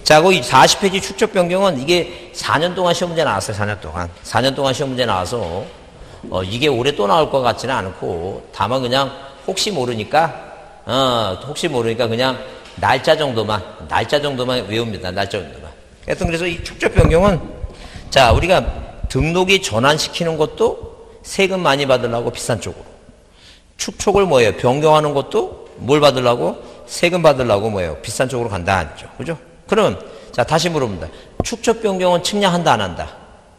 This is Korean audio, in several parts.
자, 거기 40페이지 축적 변경은 이게 4년 동안 시험 문제 나왔어요. 4년 동안. 4년 동안 시험 문제 나와서 이게 올해 또 나올 것 같지는 않고 다만 그냥 혹시 모르니까 그냥 날짜 정도만 외웁니다. 날짜 정도만. 하여튼 그래서 이 축적 변경은 자, 우리가 등록이 전환시키는 것도 세금 많이 받으려고 비싼 쪽으로. 축적을 뭐예요? 변경하는 것도 뭘 받으려고? 세금 받으려고 뭐예요? 비싼 쪽으로 간다. 아니죠. 그죠? 그럼, 자, 다시 물어봅니다. 축적 변경은 측량한다, 안 한다?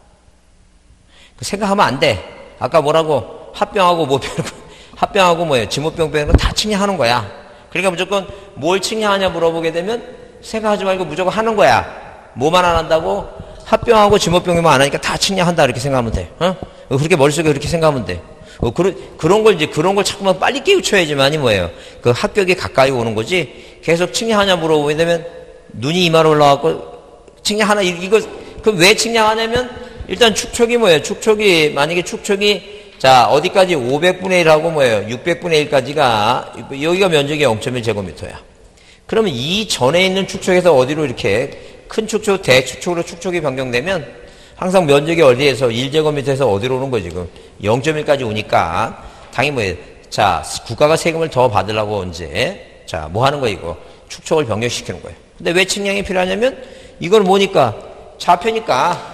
생각하면 안 돼. 아까 뭐라고? 합병하고 뭐 빼고, 합병하고 뭐예요? 지모병 빼는 거 다 측량하는 거야. 그러니까 무조건 뭘 측량하냐 물어보게 되면 생각하지 말고 무조건 하는 거야. 뭐만 안 한다고? 합병하고 지모병만 안 하니까 다 측량한다. 이렇게 생각하면 돼. 그렇게 머릿속에 그렇게 생각하면 돼. 그런 걸 자꾸만 빨리 깨우쳐야지만이 뭐예요? 그 합격에 가까이 오는 거지. 계속 측량하냐 물어보게 되면 눈이 이마로 올라가고 측량하나, 그럼 왜 측량하냐면 일단 축척이 뭐예요? 만약에 축척이 자, 어디까지 500분의 1하고 뭐예요? 600분의 1까지가, 여기가 면적이 0.1제곱미터야. 그러면 이 전에 있는 축척에서 어디로 이렇게 큰 축척, 대축척으로 축척이 변경되면 항상 면적이 어디에서 1제곱미터에서 어디로 오는 거지, 지금. 0.1까지 오니까, 당연히 뭐예요? 자, 국가가 세금을 더 받으려고 언제, 자, 뭐 하는 거 이거? 축척을 변경시키는 거예요. 근데 왜 측량이 필요하냐면, 이걸 뭐니까? 좌표니까,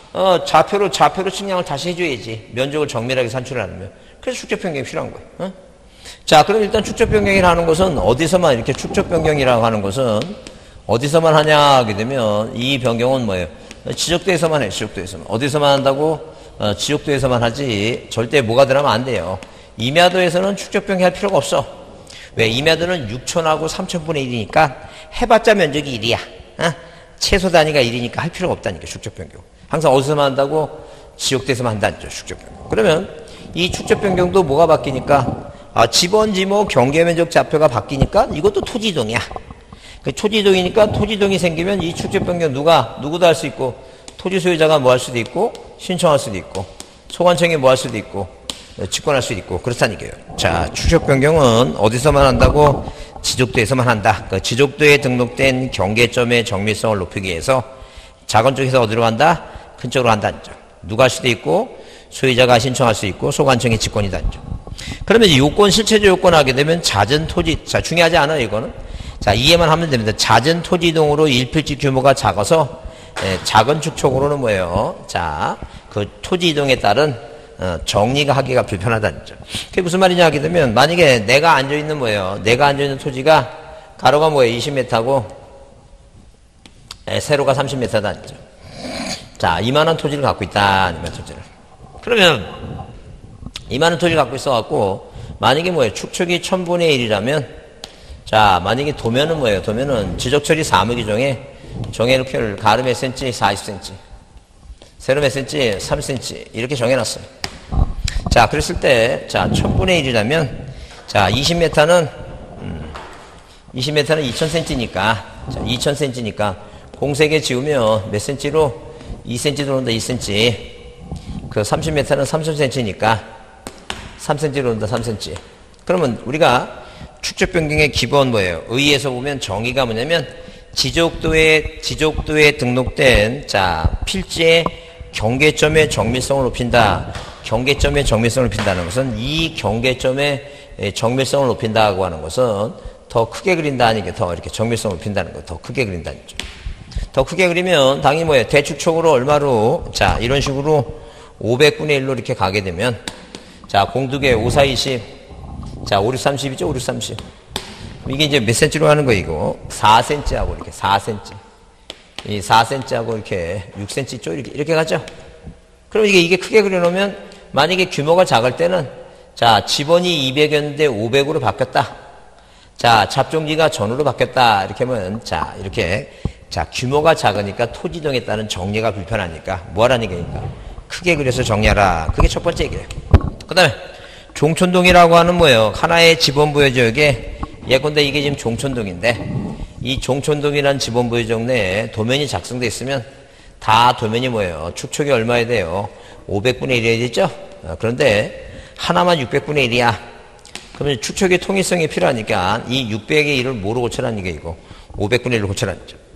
좌표로 측량을 다시 해줘야지. 면적을 정밀하게 산출하려면. 그래서 축적 변경이 필요한 거예요. 자, 그럼 일단 축적 변경이라는 것은 어디서만 이렇게 축적 변경이라고 하는 것은 어디서만 하냐 하게 되면 이 변경은 뭐예요? 지적도에서만 해, 지적도에서만. 어디서만 한다고? 지적도에서만 하지. 절대 뭐가 들어가면 안 돼요. 임야도에서는 축적 변경할 필요가 없어. 왜? 임야도는 6천하고 3천분의 1이니까 해봤자 면적이 1이야. 최소 단위가 1이니까 할 필요가 없다니까, 축적 변경. 항상 어디서만 한다고? 지역대에서만 한다죠, 축적 변경. 그러면 이 축적 변경도 뭐가 바뀌니까? 지번, 지모, 경계면적 좌표가 바뀌니까 이것도 토지이동이야. 그 토지이동이니까 토지이동이 생기면 이 축적 변경 누구도 할 수 있고, 토지 소유자가 뭐 할 수도 있고, 신청할 수도 있고, 소관청이 뭐 할 수도 있고, 직권할 수도 있고, 그렇다니까요. 자, 축적 변경은 어디서만 한다고? 지적도에서만 한다. 그 지적도에 등록된 경계점의 정밀성을 높이기 위해서 작은 쪽에서 어디로 간다? 큰 쪽으로 한다는 점. 누가 할 수도 있고, 소유자가 신청할 수 있고, 소관청의 직권이다는 점. 그러면 요건, 실체적 요건 하게 되면 잦은 토지, 자, 중요하지 않아요, 이거는. 자, 이해만 하면 됩니다. 잦은 토지 이동으로 일필지 규모가 작아서, 작은 축척으로는 뭐예요? 자, 그 토지 이동에 따른, 정리가 하기가 불편하다는 점. 그게 무슨 말이냐 하게 되면, 만약에 내가 앉아있는 뭐예요? 내가 앉아있는 토지가, 가로가 뭐예요? 20m고, 세로가 30m다는 점. 자, 이만한 토지를 갖고 있다. 이만한 토지를. 그러면, 이만한 토지를 갖고 있어갖고, 만약에 뭐예요? 축척이 1000분의 1이라면, 자, 만약에 도면은 뭐예요? 도면은 지적처리 사무규정에 정해놓기를 가로 몇 cm, 40cm. 세로 몇 cm, 3cm. 이렇게 정해놨어요. 자, 그랬을 때, 자, 1000분의 1이라면, 자, 20m는 2000cm니까, 자, 2000cm니까, 공세개 지우면 몇 cm로? 2cm 들어온다, 2cm. 그 30m는 30cm니까, 3cm 들어온다, 3cm. 그러면 우리가 축적 변경의 기본 뭐예요? 의의에서 보면 정의가 뭐냐면, 지적도에 등록된, 자, 필지의 경계점의 정밀성을 높인다. 경계점의 정밀성을 높인다는 것은 이 경계점의 정밀성을 높인다고 하는 것은 더 크게 그린다 아니게 더 이렇게 정밀성을 높인다는 거, 더 크게 그린다는 거죠. 더 크게 그리면 당연히 뭐예요? 대축척으로 얼마로, 자, 이런 식으로 500분의 1로 이렇게 가게 되면, 자, 공두개 5, 4, 20, 자, 5, 6, 30이죠? 5, 6, 30. 이게 이제 몇 cm로 하는 거 이거? 4cm하고 이렇게 4cm. 이 4cm하고 이렇게 6cm 쪽 이렇게 가죠? 그럼 이게 크게 그려놓으면 만약에 규모가 작을 때는 자, 지번이 200이었는데 500으로 바뀌었다. 자, 잡종지가 전으로 바뀌었다. 이렇게 하면 자, 이렇게 자, 규모가 작으니까 토지동에 따른 정리가 불편하니까 뭐 하라는 얘기니까 크게 그려서 정리하라. 그게 첫 번째 얘기예요. 그 다음에 종촌동이라고 하는 뭐예요? 하나의 지번부여 지역에 예컨대 이게 지금 종촌동인데 이 종촌동이라는 지번부여 지역 내에 도면이 작성돼 있으면 다 도면이 뭐예요? 축척이 얼마야 돼요? 500분의 1이어야 되죠? 그런데 하나만 600분의 1이야. 그러면 축척의 통일성이 필요하니까 이 600의 1을 뭐로 고쳐라는 게 이거 500분의 1로 고쳐라는 거죠.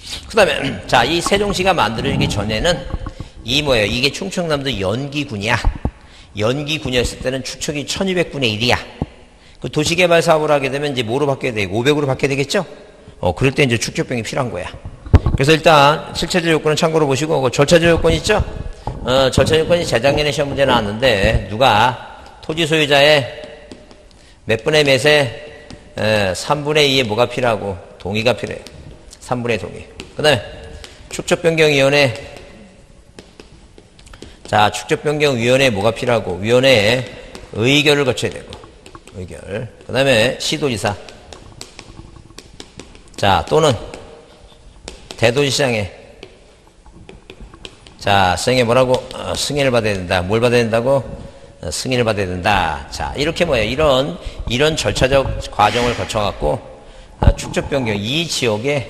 그 다음에, 자, 이 세종시가 만들어지기 전에는 이 뭐예요? 이게 충청남도 연기군이야. 연기군이었을 때는 축척이 1200분의 1이야. 그 도시개발 사업을 하게 되면 이제 뭐로 바뀌어야 돼? 500으로 바뀌어야 되겠죠? 그럴 때 이제 축척병이 필요한 거야. 그래서 일단 실체적 요건은 참고로 보시고, 그 절차적 요건 있죠? 절차적 요건이 재작년에 시험 문제 나왔는데, 누가 토지 소유자의 몇 분의 몇에 3분의 2에 뭐가 필요하고 동의가 필요해요. 3분의 동의. 그 다음에 축척변경위원회. 자, 축척변경위원회에 뭐가 필요하고 위원회에 의결을 거쳐야 되고 의결. 그 다음에 시도지사. 자, 또는 대도시장에 자, 시장에 뭐라고? 승인을 받아야 된다. 뭘 받아야 된다고? 승인을 받아야 된다. 자, 이렇게 뭐예요? 이런 절차적 과정을 거쳐갖고, 축척 변경, 이 지역에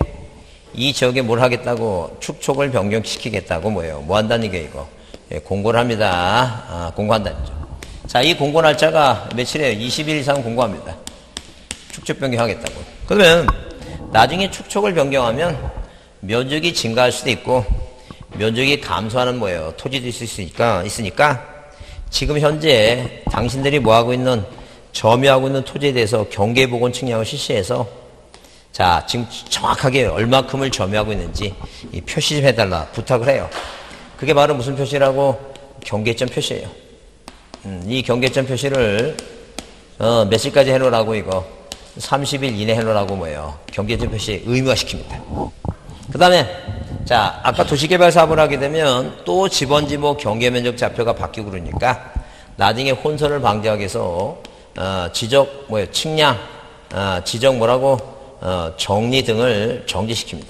뭘 하겠다고, 축척을 변경시키겠다고 뭐예요? 뭐 한다는 게 이거? 예, 공고를 합니다. 공고한다는 거죠. 자, 이 공고 날짜가 며칠이에요? 20일 이상 공고합니다. 축척 변경하겠다고. 그러면, 나중에 축척을 변경하면, 면적이 증가할 수도 있고, 면적이 감소하는 뭐예요? 토지도 있을 수 있으니까, 지금 현재 당신들이 뭐하고 있는 점유하고 있는 토지에 대해서 경계보건 측량을 실시해서 자, 지금 정확하게 얼마큼을 점유하고 있는지 이 표시 좀 해달라 부탁을 해요. 그게 바로 무슨 표시라고? 경계점 표시예요. 이 경계점 표시를 며칠까지 해놓으라고 이거 30일 이내 해놓으라고 뭐예요? 경계점 표시 의무화시킵니다. 그 다음에 자, 아까 도시개발 사업을 하게 되면 또 집원지목 경계면적 좌표가 바뀌고 그러니까 나중에 혼선을 방지하기 위해서 지적 뭐예요? 측량, 지적 뭐라고? 정리 등을 정지시킵니다.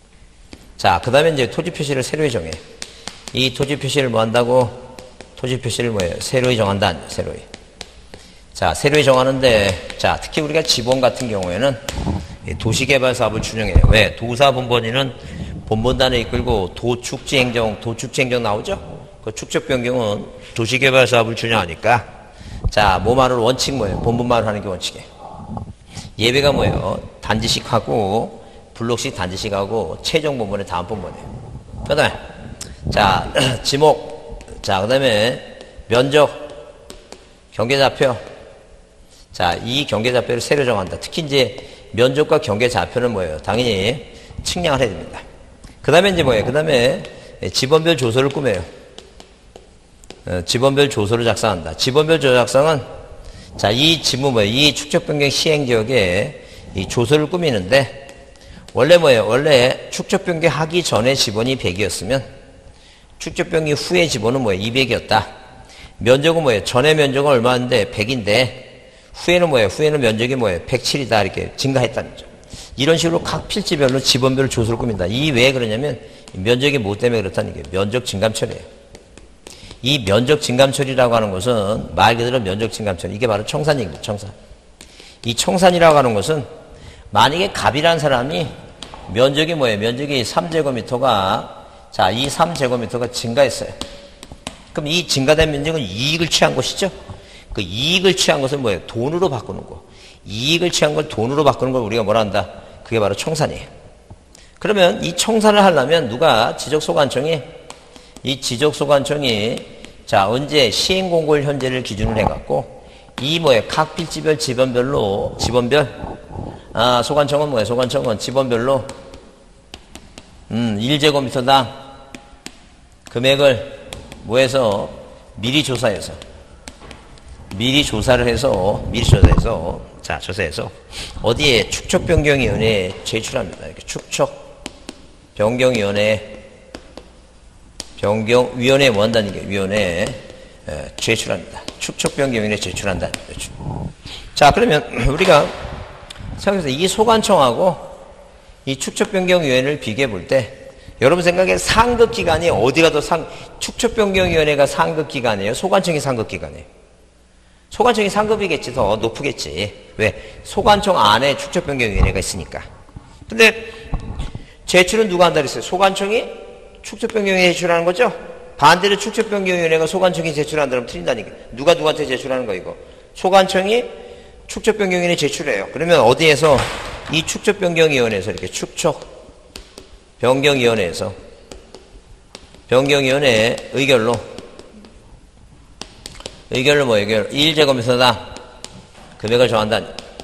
자, 그 다음에 이제 토지 표시를 새로이 정해. 이 토지 표시를 뭐 한다고? 토지 표시를 뭐예요? 새로이 정한다. 새로이. 자, 새로이 정하는데 자, 특히 우리가 지번 같은 경우에는 도시개발 사업을 준영해요. 왜? 도사본본위는 본본단에 이끌고 도축지행정 나오죠? 그 축적 변경은 도시개발 사업을 준영하니까 자, 뭐 말을 원칙 뭐예요? 본본 말을 하는 게 원칙이에요. 예배가 뭐예요? 단지식 하고 블록식 단지식 하고 최종 본본에 다음 본본이에요. 그 다음에 자, 지목. 자, 그 다음에 면적 경계좌표. 자, 이 경계좌표를 새로 정한다. 특히 이제 면적과 경계좌표는 뭐예요? 당연히 측량을 해야 됩니다. 그 다음에 이제 뭐예요? 그 다음에 지번별 조서를 꾸며요. 지번별 조서를 작성한다. 지번별 조서 작성은 자, 이 지문 뭐예요? 이 축척변경 시행지역에 이 조서를 꾸미는데 원래 뭐예요? 원래 축척변경 하기 전에 지번이 100이었으면 축척변경 후에 지번은 뭐예요? 200이었다. 면적은 뭐예요? 전에 면적은 얼마인데 100인데 후에는 뭐예요? 후에는 면적이 뭐예요? 107이다. 이렇게 증가했다는 거죠. 이런 식으로 각 필지별로 지번별로 조서를 꾸민다. 이 왜 그러냐면 면적이 뭐 때문에 그렇다는 게 면적 증감 처리예요. 이 면적 증감 처리라고 하는 것은 말 그대로 면적 증감 처리. 이게 바로 청산입니다. 청산. 이 청산이라고 하는 것은 만약에 갑이라는 사람이 면적이 뭐예요? 면적이 3제곱미터가 자, 이 3제곱미터가 증가했어요. 그럼 이 증가된 면적은 이익을 취한 것이죠. 그 이익을 취한 것을 뭐예요? 돈으로 바꾸는 거. 이익을 취한 걸 돈으로 바꾸는 걸 우리가 뭐라 한다? 그게 바로 청산이에요. 그러면 이 청산을 하려면 누가 지적소관청이 자, 언제 시행공고일 현재를 기준으로 해갖고 이 뭐예요? 각 필지별 지번별로 소관청은 뭐예요? 소관청은 지번별로 1제곱미터당 금액을 뭐해서 미리 조사해서 자, 조사해서 어디에 축척변경위원회에 제출합니다. 이렇게 축척변경위원회에 뭐 한다는 게 위원회에 제출합니다. 축척변경위원회에 제출한다는 거죠. 자, 그러면 우리가 생각해서 이 소관청하고 이 축척변경위원회를 비교해 볼 때 여러분 생각에 상급기관이 어디가 더 축척변경위원회가 상급기관이에요? 소관청이 상급기관이에요? 소관청이 상급이겠지, 더 높으겠지. 왜? 소관청 안에 축척변경위원회가 있으니까. 근데 제출은 누가 한다 그랬어요? 소관청이 축척변경위원회에 제출하는 거죠? 반대로 축척변경위원회가 소관청이 제출한다면 틀린다니까. 누가 누구한테 제출하는 거 이거? 소관청이 축척변경위원회에 제출해요. 그러면 어디에서 이 축척변경위원회에서 이렇게 축척 변경위원회에서 변경위원회 의결로 뭐 의결 1제곱미터다 금액을 정한다.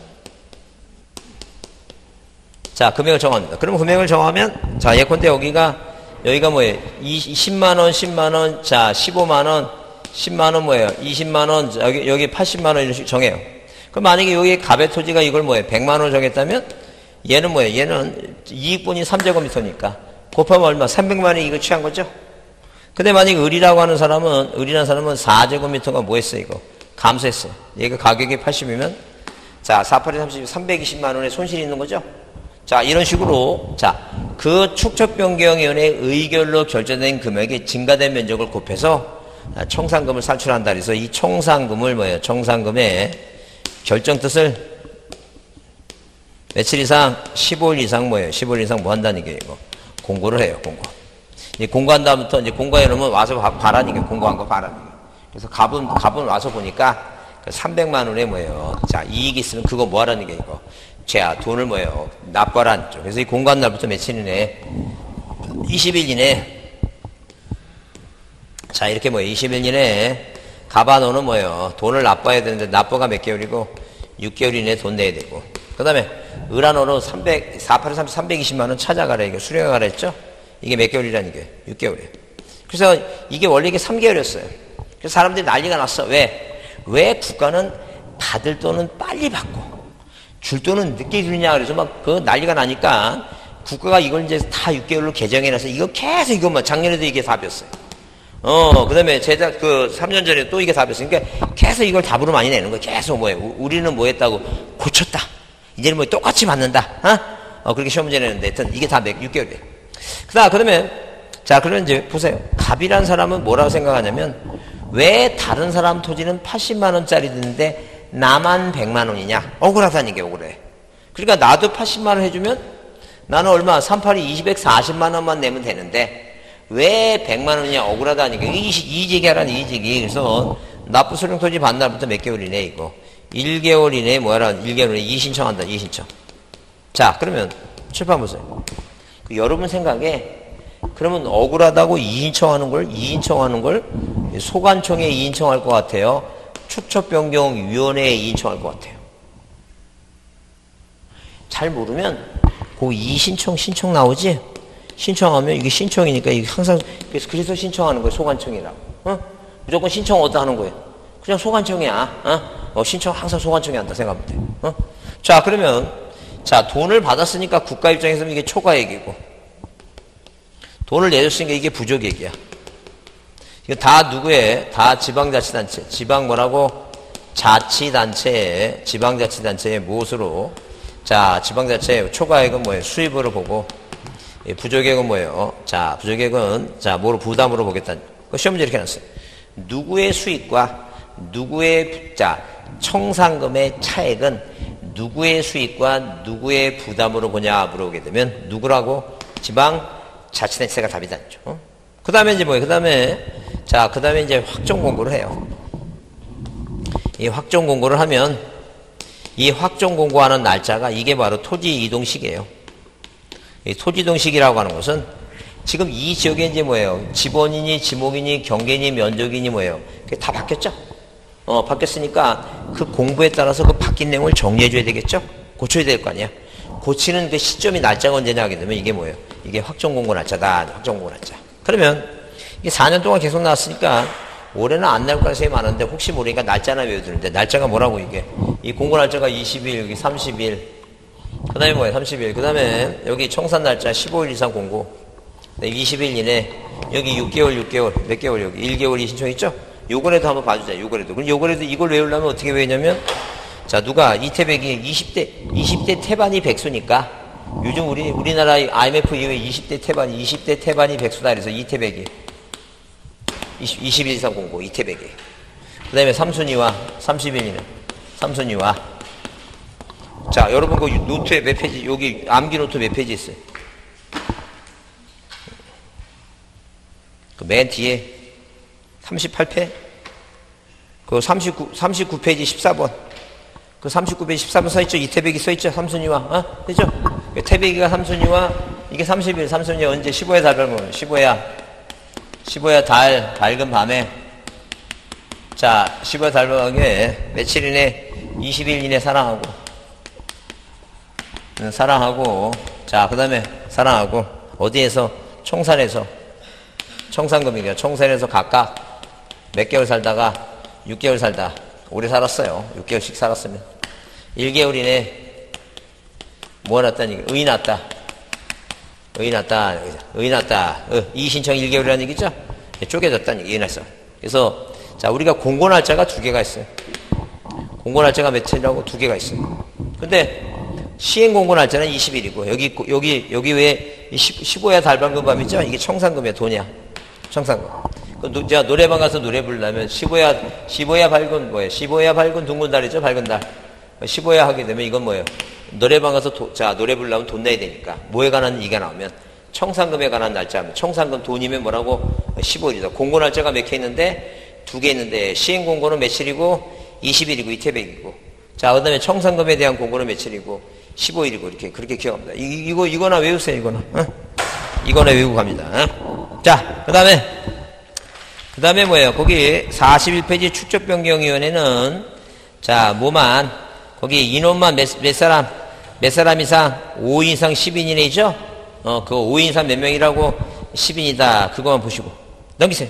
자, 금액을 정합니다. 그럼 금액을 정하면 자, 예컨대 여기가 뭐예요? 10만원, 10만원, 자, 15만원, 10만원 뭐예요? 20만원, 여기 80만원 이런 식으로 정해요. 그럼 만약에 여기 갑의 토지가 이걸 뭐예요? 100만원 정했다면 얘는 뭐예요? 얘는 이익분이 3제곱미터니까 곱하면 얼마? 300만원이 이걸 취한 거죠? 근데 만약에 을이라는 사람은 4제곱미터가 뭐 했어요, 이거? 감소했어요. 얘가 가격이 80이면, 자, 4, 8에 30, 320만원의 손실이 있는 거죠? 자, 이런 식으로, 자, 그 축척변경위원회 의결로 결정된 금액이 증가된 면적을 곱해서 청산금을 산출한다. 그래서 이 청산금을 뭐예요? 청산금의 결정 뜻을 며칠 이상, 15일 이상 뭐예요? 15일 이상 뭐 한다는 게 이거? 공고를 해요, 공고. 이제 공고한 다음부터 이제 공고해 놓으면 와서 봐라니까 공고한 거 봐라니까. 그래서 갑은 와서 보니까 그 300만 원에 뭐예요. 자, 이익이 있으면 그거 뭐 하라는 게 이거. 자, 돈을 뭐예요. 납부하라는 죠. 그래서 이 공고한 날부터 며칠 이내 20일 이내 자, 이렇게 뭐예요. 20일 이내 갑아 너는 뭐예요. 돈을 납부해야 되는데 납부가 몇 개월이고 6개월 이내에 돈 내야 되고. 그 다음에 을한어로 320만 원 찾아가라. 이거 수령하라 했죠? 이게 몇 개월이라는 게 6개월이에요. 그래서 이게 원래 이게 3개월이었어요. 그래서 사람들이 난리가 났어. 왜 국가는 받을 돈은 빨리 받고 줄 돈은 늦게 주느냐. 그래서 막 그 난리가 나니까 국가가 이걸 이제 다 6개월로 개정해놔서 이거 계속 이것만 작년에도 이게 답이었어요. 그 다음에 제작 3년 전에 또 이게 답이었어요. 그러니까 계속 이걸 답으로 많이 내는 거예요. 계속 뭐예요. 우리는 뭐 했다고 고쳤다. 이제는 뭐 똑같이 받는다. 그렇게 시험 문제 내는데 하여튼 이게 다 6개월이에요. 그다음에 자, 그러면 이제 보세요. 갑이란 사람은 뭐라고 생각하냐면 왜 다른 사람 토지는 80만 원짜리 드는데 나만 100만 원이냐? 억울하다는 게 억울해. 그러니까 나도 80만 원 해주면 나는 얼마? 382 240만 원만 내면 되는데 왜 100만 원이냐? 억울하다는 게 이직이 하라는 이직이. 그래서 납부 수령 토지 받는 날부터 몇 개월 이내 이거 1개월 이내에 뭐라 1개월 이내에 이의신청한다. 이의신청. 자, 그러면 칠판 보세요. 여러분 생각에 그러면 억울하다고 이의신청하는 걸 소관청에 이의신청할 것 같아요? 축척변경위원회에 이의신청할 것 같아요? 잘 모르면 그 이의신청 신청 나오지? 신청하면 이게 신청이니까 이게 항상 그래서 신청하는 거예요. 소관청이라고. 무조건 신청 어디다 하는 거예요? 그냥 소관청이야. 신청 항상 소관청이 한다 생각하면 돼. 자, 그러면 자, 돈을 받았으니까 국가 입장에서는 이게 초과액이고 돈을 내줬으니까 이게 부족액이야. 이거 다 누구의? 다 지방자치단체. 지방 뭐라고? 자치단체의 지방자치단체의 무엇으로? 자, 지방자체 초과액은 뭐예요? 수입으로 보고 부족액은 뭐예요? 자, 부족액은 자, 뭐로 부담으로 보겠다는 거. 시험 문제 이렇게 해놨어요. 누구의 수익과 누구의 자, 청산금의 차액은 누구의 수익과 누구의 부담으로 보냐 물어보게 되면 누구라고? 지방자치단체가 답이다. 그 다음에 이제 뭐예요? 그 다음에 이제 확정 공고를 해요. 이 확정 공고를 하면 이 확정 공고하는 날짜가 이게 바로 토지 이동식이에요. 이 토지 이동식이라고 하는 것은 지금 이 지역에 이제 뭐예요? 지번이니 지목이니 경계니 면적이니 뭐예요? 그게 다 바뀌었죠? 바뀌었으니까 그 공부에 따라서 그 바뀐 내용을 정리해 줘야 되겠죠? 고쳐야 될 거 아니야? 고치는 그 시점이 날짜가 언제냐 하게 되면 이게 뭐예요? 이게 확정 공고 날짜다. 확정 공고 날짜. 그러면 이게 4년 동안 계속 나왔으니까 올해는 안 나올 가능성이 많은데 혹시 모르니까 날짜나 외워두는데 날짜가 뭐라고 이게? 이 공고 날짜가 20일, 여기 30일. 그 다음에 뭐예요? 30일. 그 다음에 여기 청산 날짜 15일 이상 공고. 20일 이내. 여기 6개월. 몇 개월 여기? 1개월이 신청했죠? 요거라도 한번 봐주자. 요거라도. 그럼 요거라도 이걸 외우려면 어떻게 외우냐면 자, 누가 이태백이 20대 태반이 백수니까 요즘 우리나라 IMF 이후에 20대 태반이 백수다. 그래서 이태백이 20일 이상 공고 이태백이. 그 다음에 삼순이와 30일이네. 삼순이와. 자, 여러분 그 노트에 몇 페이지, 여기 암기 노트 몇 페이지 있어요? 그 맨 뒤에 38페? 그 39페이지 14번. 그 39페이지 14번 써있죠? 이태백이 써있죠? 삼순이와. 그죠? 태백이가 삼순이와 이게 30일, 30년 언제 15야 달 밝으면 15야 달 밝은 밤에 자 15야 달 밝게 며칠 이내 20일 이내 사랑하고 자 그 다음에 사랑하고 어디에서 청산금이에요. 청산에서 각각 몇 개월 살다가 6개월 살다 오래 살았어요. 6개월씩 살았으면 1개월 이내 뭐 났다는 얘기 의이 났다. 이 신청 1개월이라는 얘기죠. 쪼개졌다는 얘기 났어. 그래서 자 우리가 공고날짜가 2개가 있어요. 공고날짜가 며칠이라고 2개가 있어요. 근데 시행공고날짜는 20일이고 여기 왜 15야 달방금 밤이죠? 이게 청산금이야. 돈이야. 청산금. 제가 노래방 가서 노래 부르려면 15야 밝은 뭐예요? 15야 밝은 둥근 달이죠. 밝은 달. 15야 하게 되면 이건 뭐예요? 노래방 가서 노래 부르려면 돈 내야 되니까 뭐에 관한 얘기가 나오면 청산금에 관한 날짜면 청산금 돈이면 뭐라고 15일이다. 공고날짜가 몇 개 있는데 2개 있는데 시행공고는 며칠이고 20일이고 이태백이고 자 그 다음에 청산금에 대한 공고는 며칠이고 15일이고 이렇게 그렇게 기억합니다. 이거나 외우세요. 이거나 외우고 갑니다. 자 그 다음에 뭐예요? 거기 41페이지 축적변경위원회는 자 뭐만 거기 인원만 몇 사람 이상 5인 이상 10인 이내죠? 그거 5인 이상 몇 명이라고 10인이다. 그거만 보시고 넘기세요.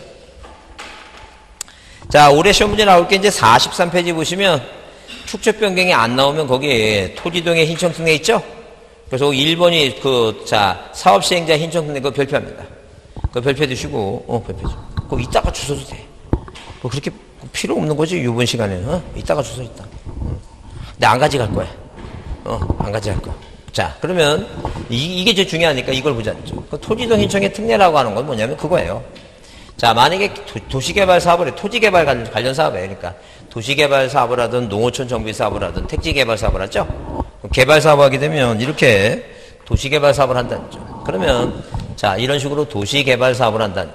자 올해 시험 문제 나올 게 이제 43페이지 보시면 축적 변경이 안 나오면 거기에 토지동의 신청 특례 있죠? 그래서 1번이 사업 시행자 신청 특례 그거 별표합니다. 그거 별표 두시고 별표 줘. 그거 이따가 주셔도 돼. 그거 그렇게 필요 없는 거지 이번 시간에는. 이따가 주소 있다. 근데 안 가져갈 거야. 안 가져갈 거야. 자, 그러면 이게 제일 중요하니까 이걸 보자. 그 토지동 신청의 특례라고 하는 건 뭐냐면 그거예요. 자, 만약에 도시개발 사업을 해, 토지개발 관련 사업이에요. 그러니까 도시개발 사업을 하든 농어촌 정비 사업을 하든 택지개발 사업을 하죠. 개발 사업 하게 되면 이렇게 도시개발 사업을 한다는 거죠. 그러면 자, 이런 식으로 도시개발 사업을 한다는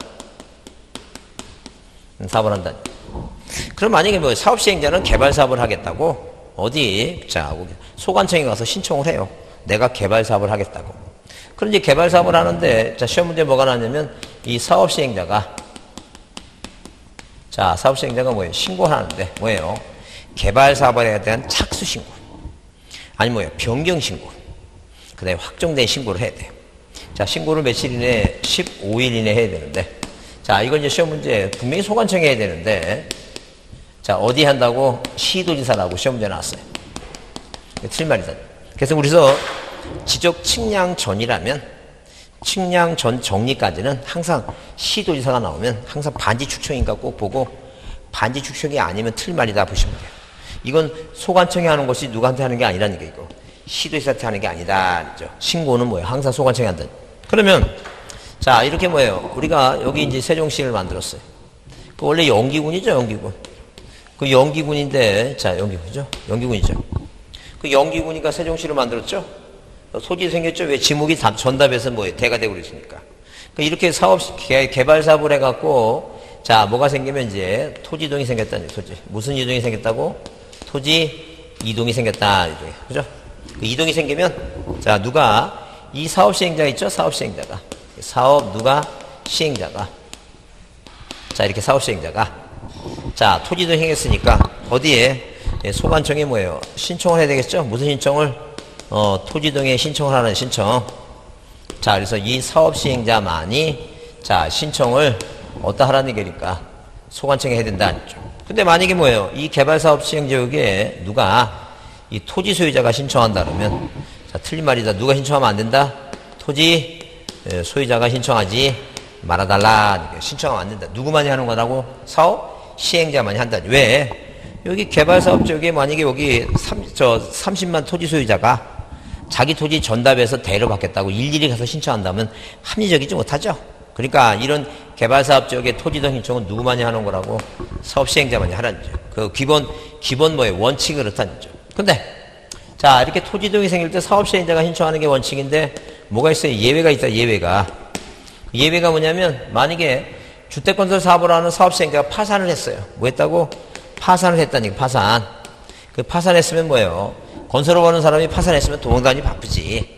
그럼 만약에 뭐 사업 시행자는 개발 사업을 하겠다고 어디 자 소관청에 가서 신청을 해요. 내가 개발 사업을 하겠다고. 그럼 이제 개발 사업을 하는데 자 시험 문제 뭐가 나왔냐면 이 사업 시행자가 뭐예요? 신고를 하는데 뭐예요? 개발 사업에 대한 착수 신고 아니 뭐예요? 변경 신고 그 다음에 확정된 신고를 해야 돼요. 자 신고를 며칠 이내 15일 이내 해야 되는데 자 이건 이제 시험 문제 분명히 소관청에 해야 되는데 자 어디 한다고? 시도지사라고 시험 문제 나왔어요. 틀린 말이다. 그래서 우리서 지적 측량 전이라면 측량 전 정리까지는 항상 시도지사가 나오면 항상 반지 축척인가 꼭 보고 반지 축척이 아니면 틀린 말이다 보시면 돼요. 이건 소관청이 하는 것이 누구한테 하는 게 아니라는 게 이거 시도지사한테 하는 게 아니다. 그죠? 신고는 뭐예요? 항상 소관청이 한다. 그러면 자 이렇게 뭐예요? 우리가 여기 이제 세종시를 만들었어요. 그 원래 영기군이죠, 영기군. 그 영기군인데 자 영기군이죠, 영기군이죠. 그 영기군이가 세종시를 만들었죠. 소지 생겼죠. 왜 지목이 전답에서 뭐예요? 대가 되고 그랬으니까. 이렇게 개발 사업을 해갖고 자 뭐가 생기면 이제 토지동이 생겼다는 얘기. 토지 무슨 이동이 생겼다고? 토지 이동이 생겼다. 이동이. 그죠? 그 이동이 생기면 자 누가 이 사업 시행자 있죠? 사업 시행자가 시행자가 자 이렇게 사업 시행자가 자 토지도 생겼으니까 어디에 소관청에 뭐예요? 신청을 해야 되겠죠? 무슨 신청을? 토지동에 신청을 하는 신청. 자 그래서 이 사업 시행자만이 자 신청을 어디다 하라는 얘기니까 소관청에 해야 된다. 근데 만약에 뭐예요? 이 개발사업 시행지역에 누가 이 토지 소유자가 신청한다 그러면 자 틀린 말이다. 누가 신청하면 안 된다? 토지 소유자가 신청하지 말아달라. 신청하면 안 된다. 누구만이 하는 거라고? 사업 시행자만이 한다. 왜? 여기 개발사업 지역에 만약에 여기 30만 토지 소유자가 자기 토지 전답에서 대로 받겠다고 일일이 가서 신청한다면 합리적이지 못하죠. 그러니까 이런 개발사업 지역의 토지등 신청은 누구만이 하는 거라고? 사업 시행자만이 하라는 거죠. 그 기본 뭐예요? 원칙이 그렇다는 거죠. 근데 자 이렇게 토지등이 생길 때 사업 시행자가 신청하는 게 원칙인데 뭐가 있어요? 예외가 있다. 예외가 뭐냐면 만약에 주택건설 사업을 하는 사업 시행자가 파산을 했어요. 뭐 했다고? 파산을 했다니까. 파산. 그 파산했으면 뭐예요? 건설업 하는 사람이 파산했으면 도망다니 바쁘지.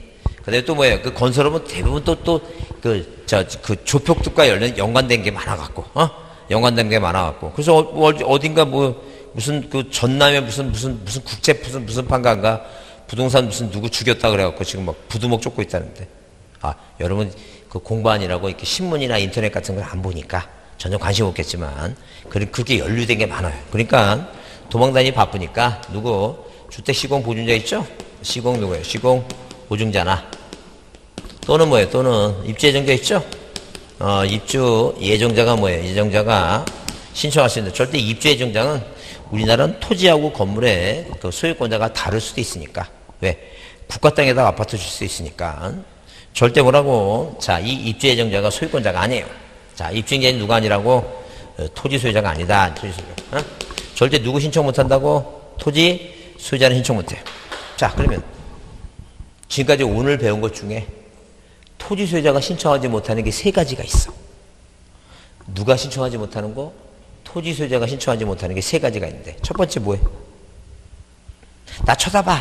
그다음에 또 뭐예요? 그 건설업은 대부분 그 조폭특과 연관된 게 많아갖고, 연관된 게 많아갖고. 그래서 어딘가 무슨 그 전남에 무슨 국제 무슨 판가인가 부동산 무슨 누구 죽였다 그래갖고 지금 막 부두목 쫓고 있다는데. 여러분 그 공부 아니라고 이렇게 신문이나 인터넷 같은 걸 안 보니까 전혀 관심 없겠지만, 그렇게 연루된 게 많아요. 그러니까 도망다니 바쁘니까 주택 시공 보증자 있죠? 시공 누구예요? 시공 보증자나 또는 뭐예요? 또는 입주 예정자 있죠? 입주 예정자가 뭐예요? 예정자가 신청할 수 있는데, 절대 입주 예정자는 우리나라는 토지하고 건물의 그 소유권자가 다를 수도 있으니까. 왜? 국가 땅에다가 아파트 줄 수 있으니까. 절대 뭐라고? 자, 이 입주 예정자가 소유권자가 아니에요. 자, 입주 예정자는 누가 아니라고? 토지 소유자가 아니다. 토지 소유자. 절대 누구 신청 못 한다고? 토지 소유자는 신청 못 해요. 자, 그러면 지금까지 오늘 배운 것 중에 토지 소유자가 신청하지 못하는 게 세 가지가 있어. 누가 신청하지 못하는 거? 토지 소유자가 신청하지 못하는 게 세 가지가 있는데, 첫 번째 뭐해? 나 쳐다봐.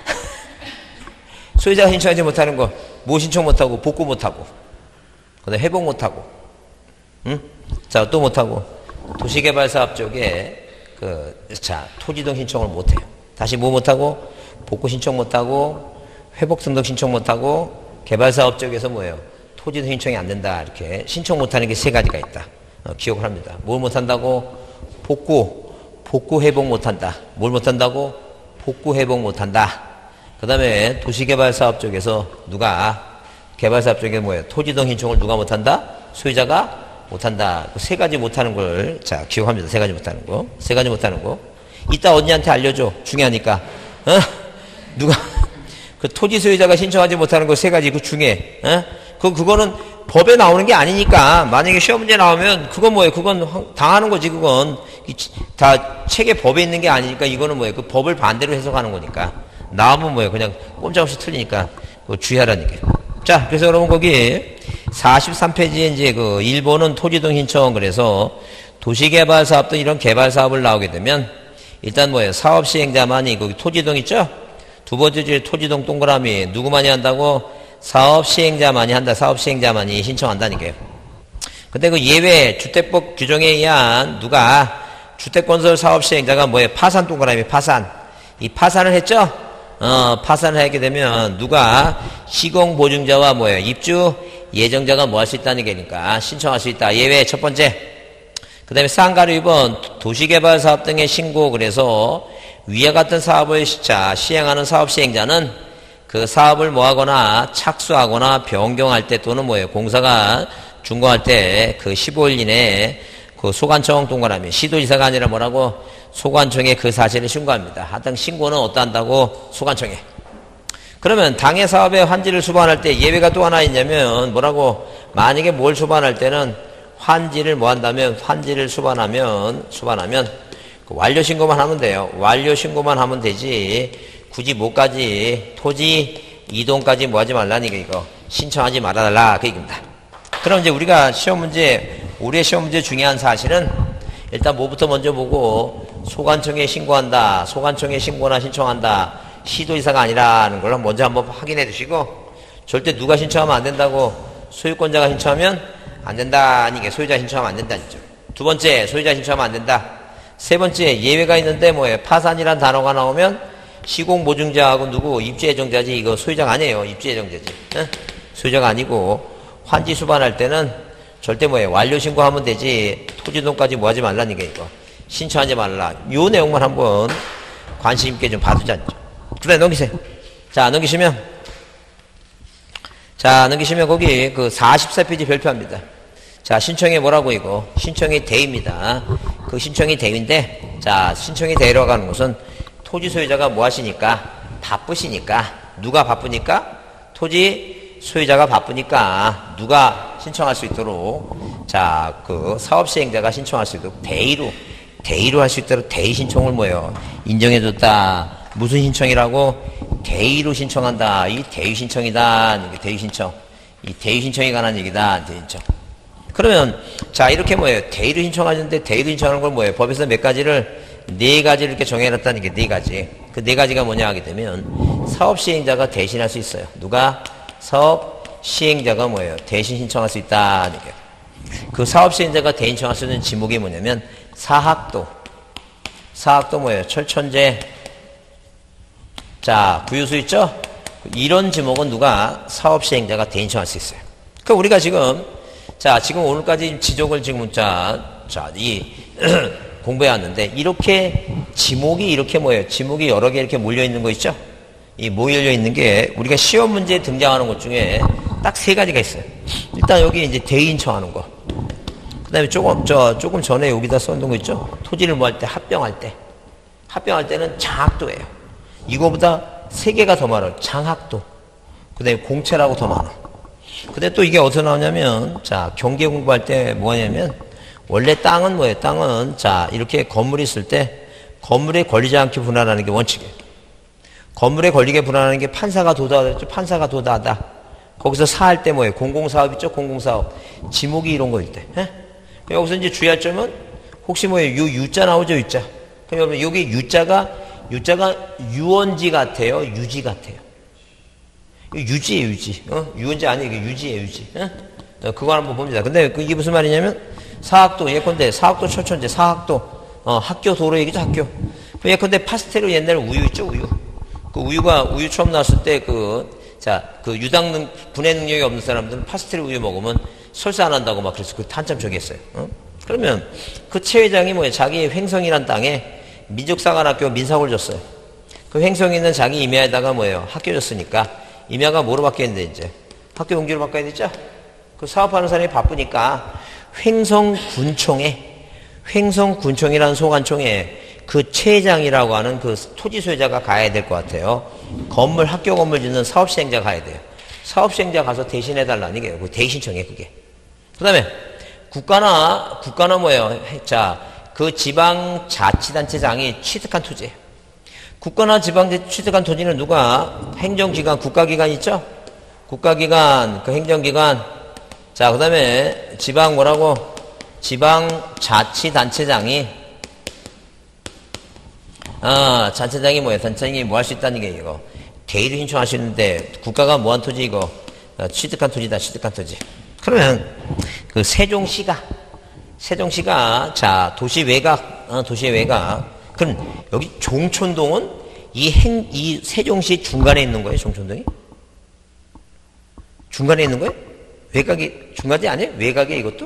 소유자가 신청하지 못하는 거, 뭐 신청 못하고, 복구 못하고, 그 다음에 회복 못하고, 응? 자, 또 못하고, 도시개발사업 쪽에, 토지등 신청을 못해요. 다시 뭐 못하고, 복구 신청 못하고, 회복 등록 신청 못하고, 개발사업 쪽에서 뭐예요? 토지등 신청이 안 된다. 이렇게 신청 못하는 게 세 가지가 있다. 기억을 합니다. 뭘 못한다고? 복구 회복 못한다. 뭘 못한다고? 복구 회복 못한다. 그 다음에 도시개발사업 쪽에서 개발사업 쪽에 뭐예요? 토지등 신청을 누가 못한다? 소유자가 못한다. 그 세 가지 못하는 걸, 자, 기억합니다. 세 가지 못하는 거. 세 가지 못하는 거. 이따 언니한테 알려줘. 중요하니까. 그 토지 소유자가 신청하지 못하는 거 세 가지, 그 중에, 그거는 법에 나오는 게 아니니까, 만약에 시험 문제 나오면, 그건 뭐예요? 그건 당하는 거지, 그건. 다 책에 법에 있는 게 아니니까, 이거는 뭐예요? 그 법을 반대로 해석하는 거니까. 나오면 뭐예요? 그냥 꼼짝없이 틀리니까, 그거 주의하라는 얘기예요. 자, 그래서 여러분 거기 43페이지에 이제 그 1번은 토지등 신청, 그래서 도시개발 사업 등 이런 개발 사업을 나오게 되면, 일단 뭐예요? 사업 시행자만이, 거기 토지등 있죠? 두 번째 주에 토지등 동그라미, 누구만이 한다고? 사업 시행자만이 한다. 사업 시행자만이 신청한다니까요. 근데 그 예외 주택법 규정에 의한 주택건설 사업 시행자가 뭐예요? 파산 동그라미, 파산. 이 파산을 했죠? 파산을 하게 되면 시공보증자와 뭐예요? 입주 예정자가 뭐 할 수 있다는 게니까 신청할 수 있다. 예외 첫 번째. 그 다음에 쌍가루 2번 도시개발 사업 등의 신고. 그래서 위와 같은 사업을 시행하는 사업 시행자는 그 사업을 뭐하거나 착수하거나 변경할 때 또는 뭐예요? 공사가 준공할 때 그 15일 이내에 그 소관청 동그라미, 시도지사가 아니라 뭐라고? 소관청에 그 사실을 신고합니다. 하여튼 신고는 어디다 한다고? 소관청에. 그러면 당해 사업의 환지를 수반할 때 예외가 또 하나 있냐면 뭐라고? 만약에 뭘 수반할 때는 환지를 뭐 한다면, 환지를 수반하면 그 완료 신고만 하면 돼요. 완료 신고만 하면 되지. 굳이 뭐까지 토지 이동까지 뭐 하지 말라니까, 이거 신청하지 말아달라 그 얘기입니다. 그럼 이제 우리가 우리의 시험 문제 중요한 사실은 일단 뭐부터 먼저 보고, 소관청에 신고한다, 소관청에 신고나 신청한다, 시도지사가 아니라는 걸 먼저 한번 확인해 두시고, 절대 누가 신청하면 안 된다고? 소유권자가 신청하면 안 된다니까. 소유자 신청하면 안 된다니죠. 두 번째, 소유자 신청하면 안 된다. 세 번째, 예외가 있는데 뭐예요? 파산이란 단어가 나오면 시공보증자하고 입주예정자지, 이거 소유자가 아니에요. 입주예정자지. 소유자가 아니고, 환지 수반할 때는 절대 뭐예요? 완료 신고하면 되지, 토지등까지 뭐 하지 말라니까, 이거 신청하지 말라. 요 내용만 한번 관심 있게 좀 봐두자. 그래, 넘기세요. 자, 넘기시면 거기 그 44페이지 별표합니다. 자, 신청이 뭐라고, 이거 신청이 대입니다. 그 신청이 대입인데, 자, 신청이 대입이라고 하는 것은 토지 소유자가 뭐 하시니까? 바쁘시니까. 누가 바쁘니까? 토지 소유자가 바쁘니까 누가 신청할 수 있도록, 자, 그 사업 시행자가 신청할 수 있도록 대의로 할 수 있도록 대의 신청을 뭐예요? 인정해줬다. 무슨 신청이라고? 대의로 신청한다. 이 대의 신청이다. 이게 대의 신청. 이 대의 신청에 관한 얘기다. 대의 신청. 그러면 자, 이렇게 뭐예요? 대의로 신청하는데, 대의로 신청하는 걸 뭐예요? 법에서 몇 가지를, 네 가지를 이렇게 정해놨다는 게 네 가지. 그 네 가지가 뭐냐 하게 되면 사업 시행자가 대신할 수 있어요. 누가? 사업 시행자가 뭐예요? 대신 신청할 수 있다. 그 사업 시행자가 대신 신청할 수 있는 지목이 뭐냐면 사학도. 사학도 뭐예요? 철천제. 자, 부유수 있죠? 이런 지목은 누가 사업 시행자가 대신 신청할 수 있어요. 그러니까 우리가 지금 지금 오늘까지 지적을 지금 공부해 왔는데 이렇게 지목이 이렇게 뭐예요? 지목이 여러 개 이렇게 몰려 있는 거 있죠? 이 모여 있는 게 우리가 시험 문제에 등장하는 것 중에 딱 세 가지가 있어요. 일단 여기 이제 대인 청하는 거. 그다음에 조금 전에 여기다 써놓은 거 있죠? 토지를 뭐 할 때 합병할 때. 합병할 때는 장학도예요. 이거보다 세 개가 더 많아요. 장학도. 그다음에 공채라고 더 많아. 근데 또 이게 어디서 나오냐면 경계 공부할 때 뭐냐면 원래 땅은 뭐예요? 땅은 이렇게 건물이 있을 때 건물에 걸리지 않게 분할하는 게 원칙이에요. 건물에 걸리게 분할하는 게 판사가 도다하죠. 판사가 도다하다. 거기서 사할 때 뭐예요? 공공사업 있죠? 공공사업. 지목이 이런 거일 때. 여기서 이제 주의할 점은 혹시 뭐예요? 요 U자 나오죠? U자. 그러면 여기 U자가 유원지 같아요? 유지 같아요? 유지예요, 유지. 유원지 아니에요. 이게 유지예요, 유지. 그거 한번 봅니다. 근데 이게 무슨 말이냐면 사학도, 예컨대 사학도 철천제, 사학도, 학교 도로 얘기죠, 학교. 예컨대 파스텔로 옛날에 우유 있죠, 우유. 그 우유 처음 나왔을 때 유당 분해 능력이 없는 사람들은 파스텔 우유 먹으면 설사 안 한다고 막 그래서 한참 저기 했어요. 그러면 그 최 회장이 뭐예요? 자기 횡성이란 땅에 민족사관학교 민사고를 줬어요. 그 횡성에 있는 자기 임야에다가 뭐예요? 학교 줬으니까 임야가 뭐로 바뀌었는데 이제 학교 용지로 바꿔야 되죠? 그 사업하는 사람이 바쁘니까 횡성군청이라는 소관청에 그 최회장이라고 하는 그 토지 소유자가 가야 될 것 같아요. 학교 건물 짓는 사업시행자 가야 돼요. 사업시행자 가서 대신해달라는 게 그 대신청이에요, 그게. 그 다음에 국가나 뭐예요? 그 지방자치단체장이 취득한 토지예요. 국가나 지방자치 취득한 토지는 누가? 행정기관, 국가기관 있죠? 국가기관, 그 행정기관. 그 다음에 지방자치단체장이 단체장이 뭐예요? 단체장이 뭐 할 수 있다는 게 이거. 대의를 신청하시는데 국가가 뭐 한 토지 이거? 취득한 토지다, 취득한 토지. 그러면 그 세종시가 도시 외곽. 그럼 여기 종촌동은 이 세종시 중간에 있는 거예요, 종촌동이? 중간에 있는 거예요? 외곽이 중간이 아니에요? 외곽에 이것도?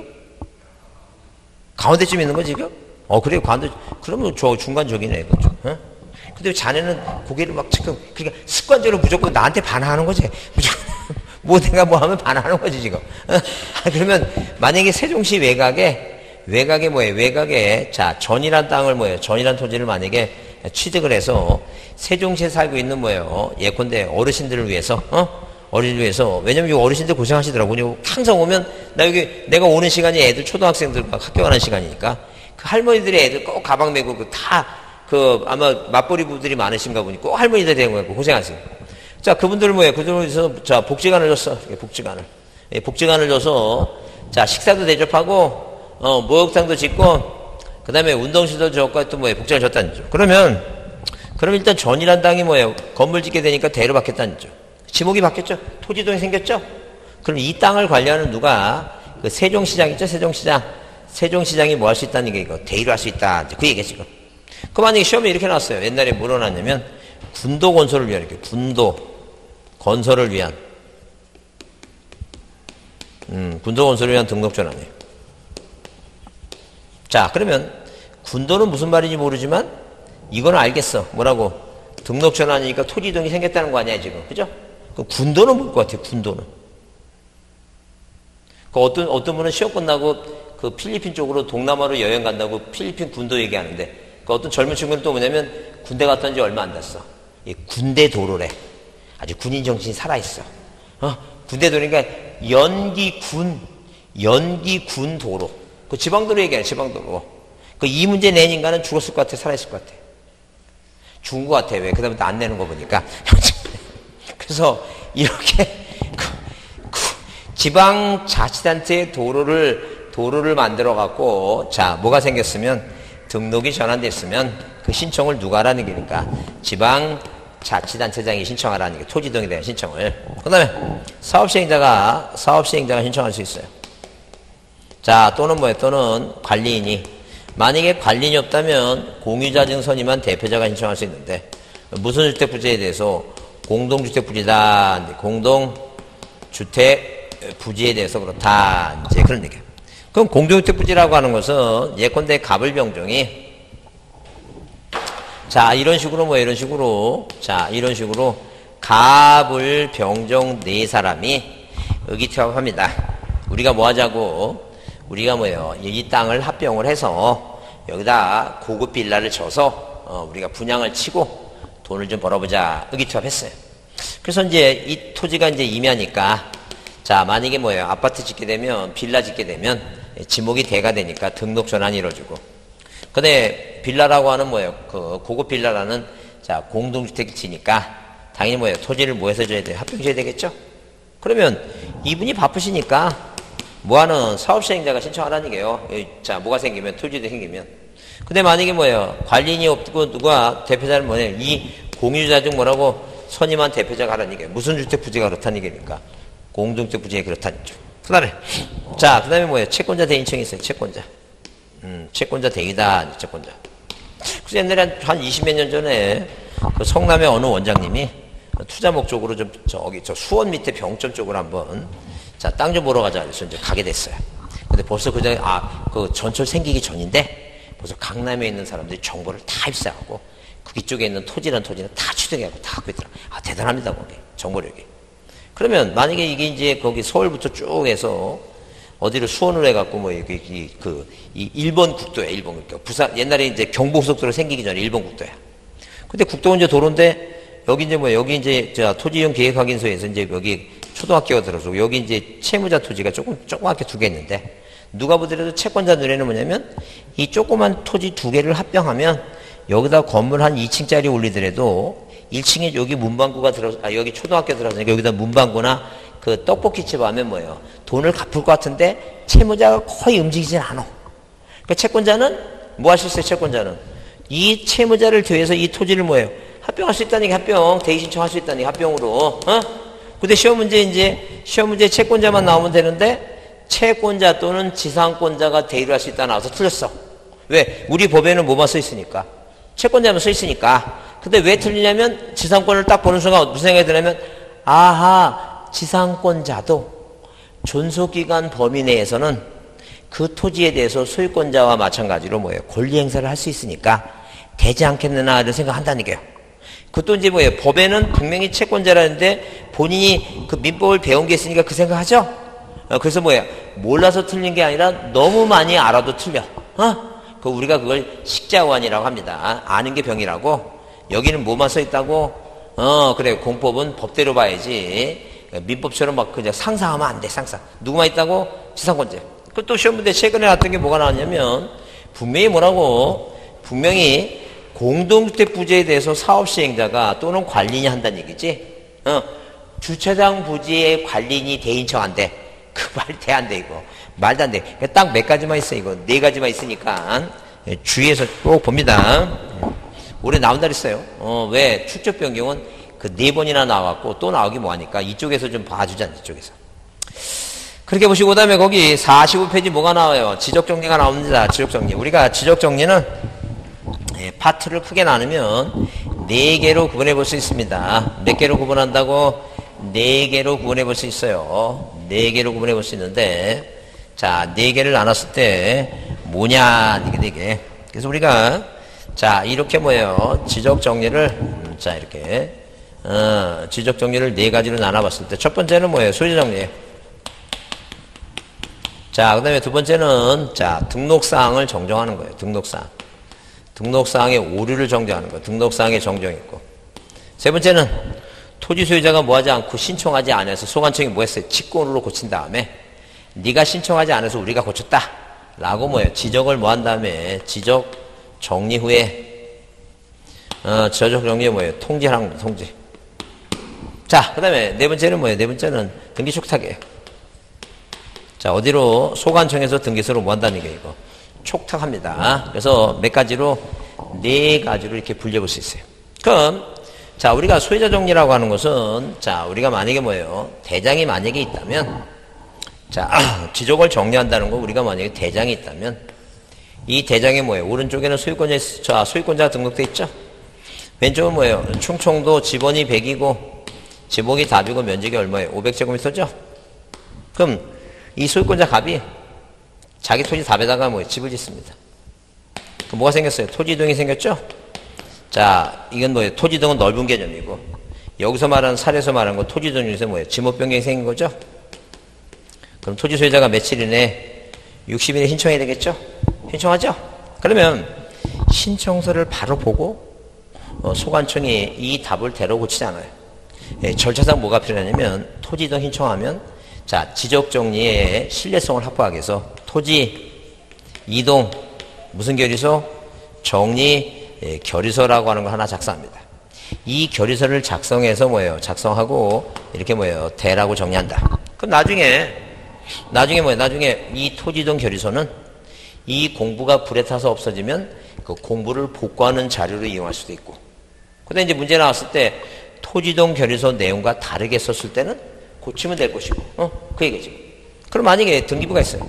가운데쯤 있는 거지, 지금? 그래요, 가운데. 그러면 저 중간 저기네, 이거. 근데 자네는 고개를 막 지금, 그러니까 습관적으로 무조건 나한테 반항하는 거지. 무조건, 내가 뭐 하면 반항하는 거지, 지금. 그러면 만약에 세종시 외곽에 뭐예요? 외곽에, 전이란 땅을 뭐예요? 전이란 토지를 만약에 취득을 해서 세종시에 살고 있는 뭐예요? 예컨대 어르신들을 위해서, 어린이를 위해서. 왜냐면 이 어르신들 고생하시더라고요. 항상 오면, 내가 오는 시간이 애들 초등학생들과 학교 가는 시간이니까, 그 할머니들의 애들 꼭 가방 메고 아마 맞벌이 부들이 많으신가 보니 꼭 할머니들이 된 거예요. 고생하세요. 그분들 뭐예요? 그들에서, 복지관을 줬어. 복지관을 줘서, 식사도 대접하고, 목욕탕도 짓고, 그 다음에 운동실도 줬고, 또 뭐예요? 복지관 줬다는 거죠. 그럼 일단 전이란 땅이 뭐예요? 건물 짓게 되니까 대로 받겠다는 거죠. 지목이 바뀌었죠? 토지동이 생겼죠? 그럼 이 땅을 관리하는 누가? 그 세종시장 있죠? 세종시장이 뭐 할 수 있다는 게 이거. 대의를 할 수 있다. 그 얘기야, 지금. 그 만약에 시험에 이렇게 나왔어요. 옛날에 뭐로 나왔냐면, 군도 건설을 위한, 이렇게. 군도 건설을 위한. 군도 건설을 위한 등록전환이에요. 그러면, 군도는 무슨 말인지 모르지만, 이거는 알겠어. 뭐라고? 등록전환이니까 토지동이 생겼다는 거 아니야, 지금. 그죠? 그 군도는 뭘 것 같아요, 군도는. 어떤 분은 시험 끝나고 그 필리핀 쪽으로 동남아로 여행 간다고 필리핀 군도 얘기하는데, 그 어떤 젊은 친구는 또 뭐냐면 군대 갔다 온 지 얼마 안 됐어. 군대 도로래. 아주 군인 정신이 살아있어. 군대 도로니까 연기군 도로. 그 지방도로 얘기하네, 지방도로. 이 문제 낸 인간은 죽었을 것 같아, 살아있을 것 같아. 죽은 것 같아. 왜? 그 다음에 안 내는 거 보니까. 그래서 이렇게 지방자치단체 도로를 만들어갖고, 뭐가 생겼으면, 등록이 전환됐으면 그 신청을 누가 하라는 게니까 자치단체장이 신청하라는 게 토지동에 대한 신청을. 그 다음에 사업시행자가 신청할 수 있어요. 자, 또는 뭐예요? 또는 관리인이. 만약에 관리인이 없다면 공유자증서니만 대표자가 신청할 수 있는데, 무슨 주택 부지에 대해서 공동주택 부지다. 공동주택 부지에 대해서 그렇다. 이제 그런 얘기예요. 그럼 공동주택 부지라고 하는 것은 예컨대 갑을병종이 자, 이런 식으로 갑을병종 네 사람이 의기투합합니다. 우리가 뭐 하자고? 우리가 이 땅을 합병을 해서 여기다 고급 빌라를 져서 우리가 분양을 치고 돈을 좀 벌어보자. 의기투합했어요. 그래서 이제 이 토지가 이제 임야니까 자, 만약에 아파트 짓게 되면 빌라 짓게 되면 지목이 대가 되니까 등록 전환이 이루어지고. 근데 빌라라고 하는 그 고급 빌라라는 자, 공동주택이 지니까 당연히 토지를 해서 줘야 돼요? 합병 줘야 되겠죠? 그러면 이분이 바쁘시니까 뭐하는 사업시행자가 신청하라는 얘기예요. 자, 뭐가 생기면, 토지도 생기면. 근데 만약에 관리인이 없고 누가 대표자는 이 공유자 중 선임한 대표자가 하라는 얘기예요. 무슨 주택 부지가 그렇다는 얘기니까. 공동주택 부지에 그렇다는 얘기죠. 그 다음에 채권자 대인청이 있어요. 채권자 대이다. 채권자. 그래서 옛날에 한 20몇 년 전에 그 성남의 어느 원장님이 투자 목적으로 저 수원 밑에 병점 쪽으로 한번 자, 땅 좀 보러 가자. 그래서 이제 가게 됐어요. 근데 벌써 그 전에, 그 전철 생기기 전인데 벌써 강남에 있는 사람들이 정보를 다 입수하고 그쪽에 있는 토지는 다 추적하고 다 갖고 있더라. 대단합니다. 거기. 정보력이. 그러면 만약에 이게 이제 거기 서울부터 쭉 해서 어디를 수원으로 해갖고 이 1번 국도야. 1번 국도. 부산, 옛날에 이제 경부고속도로 생기기 전에 1번 국도야. 근데 국도는 이제 도로인데 여기 이제 토지용 계획확인서에서 이제 여기 초등학교가 들어서 여기 이제 채무자 토지가 조그맣게 두 개 있는데 누가 보더라도 채권자 눈에는 뭐냐면 이 조그만 토지 두 개를 합병하면 여기다 건물 한 2층짜리 올리더라도 1층에 여기 문방구가 여기 초등학교 들어서니까 여기다 문방구나 그 떡볶이집 하면 돈을 갚을 것 같은데 채무자가 거의 움직이진 않아. 그러니까 채권자는 뭐 할 수 있어요? 채권자는 이 채무자를 대해서 이 토지를 합병할 수 있다는 게 합병, 대의 신청할 수 있다는 게 합병으로. 근데 시험 문제 채권자만 나오면 되는데 채권자 또는 지상권자가 대의를 할 수 있다 나와서 틀렸어. 왜? 우리 법에는 뭐만 써 있으니까. 채권자만 써 있으니까. 근데 왜 틀리냐면 지상권을 딱 보는 순간 무슨 생각이 드냐면 지상권자도 존속기간 범위 내에서는 그 토지에 대해서 소유권자와 마찬가지로 권리 행사를 할 수 있으니까 되지 않겠느냐 이런 생각한다는 게요. 그것도 이제 법에는 분명히 채권자라는데 본인이 그 민법을 배운 게 있으니까 그 생각하죠? 그래서 몰라서 틀린 게 아니라 너무 많이 알아도 틀려. 우리가 그걸 식자원이라고 합니다. 아는 게 병이라고. 여기는 뭐만 써 있다고? 그래. 공법은 법대로 봐야지. 민법처럼 그냥 상상하면 안 돼. 상상. 누구만 있다고? 지상권자. 또 시험 문제 최근에 나왔던 게 뭐가 나왔냐면 분명히 공동주택 부지에 대해서 사업시행자가 또는 관리인이 한다는 얘기지. 주차장 부지의 관리인이 대인청한대. 그 말 돼 안 돼 이거. 말도 안 돼. 딱 몇 가지만 있어 이거. 4가지만 있으니까 주의해서 꼭 봅니다. 올해 나온다 그랬어요. 왜? 축적 변경은 그 4번이나 나왔고 또 나오기 뭐하니까 이쪽에서 좀 봐주자. 이쪽에서. 그렇게 보시고 그다음에 거기 45페이지 뭐가 나와요? 지적정리가 나옵니다. 지적정리. 우리가 지적정리는 파트를 크게 나누면 4개로 구분해 볼 수 있습니다. 몇 개로 구분한다고? 4개로 구분해 볼 수 있어요. 4개로 구분해 볼 수 있는데 자, 4개를 나눴을 때 뭐냐 이게. 그래서 우리가 자, 이렇게 지적정리를 자, 이렇게 지적정리를 4가지로 나눠봤을 때 첫 번째는 소유정리. 자, 그 다음에 두 번째는 자, 등록사항을 정정하는 거예요. 등록사항의 오류를 정정하는 거예요. 등록사항의 정정이 있고. 세 번째는 토지 소유자가 뭐하지 않고 신청하지 않아서 소관청이 뭐했어요? 직권으로 고친 다음에 네가 신청하지 않아서 우리가 고쳤다 라고 지적을 한 다음에 지적 정리 후에 지적 정리 뭐예요? 통지하는 거 통지. 자, 그 다음에 네 번째는 네 번째는 등기 촉탁이에요. 자, 어디로? 소관청에서 등기소로 한다는 게 이거. 촉탁합니다. 그래서 몇 가지로? 4가지로 이렇게 분류해 볼 수 있어요. 그럼 자, 우리가 소유자 정리라고 하는 것은, 자, 우리가 만약에 뭐예요? 대장이 만약에 있다면, 자, 지적을 정리한다는 거, 우리가 만약에 대장이 있다면, 이 대장이 뭐예요? 오른쪽에는 소유권자가 등록돼 있죠? 왼쪽은 뭐예요? 충청도 지번이 100이고, 지목이 답이고, 면적이 얼마예요? 500제곱미터죠? 그럼, 이 소유권자 갑이 자기 토지 답에다가 뭐예요? 집을 짓습니다. 그럼 뭐가 생겼어요? 토지 이동이 생겼죠? 자, 이건 뭐예요? 토지 이동은 넓은 개념이고, 여기서 말하는 사례에서 말하는 거 토지 이동 중에서 뭐예요? 지목 변경이 생긴 거죠? 그럼 토지 소유자가 며칠 이내 60일에 신청해야 되겠죠? 신청하죠? 그러면 신청서를 바로 보고 소관청이 이 답을 대로 고치지 않아요. 예, 절차상 뭐가 필요하냐면 토지 이동 신청하면 자, 지적 정리의 신뢰성을 확보하기 위해서 토지 이동 무슨 결의서? 정리 결의서라고 하는 걸 하나 작성합니다. 이 결의서를 작성해서 뭐예요? 작성하고 이렇게 뭐예요? 대라고 정리한다. 그럼 나중에 뭐예요? 나중에 이 토지이동 결의서는 이 공부가 불에 타서 없어지면 그 공부를 복구하는 자료로 이용할 수도 있고. 근데 이제 문제 나왔을 때 토지이동 결의서 내용과 다르게 썼을 때는 고치면 될 것이고, 그 얘기죠. 그럼 만약에 등기부가 있어요.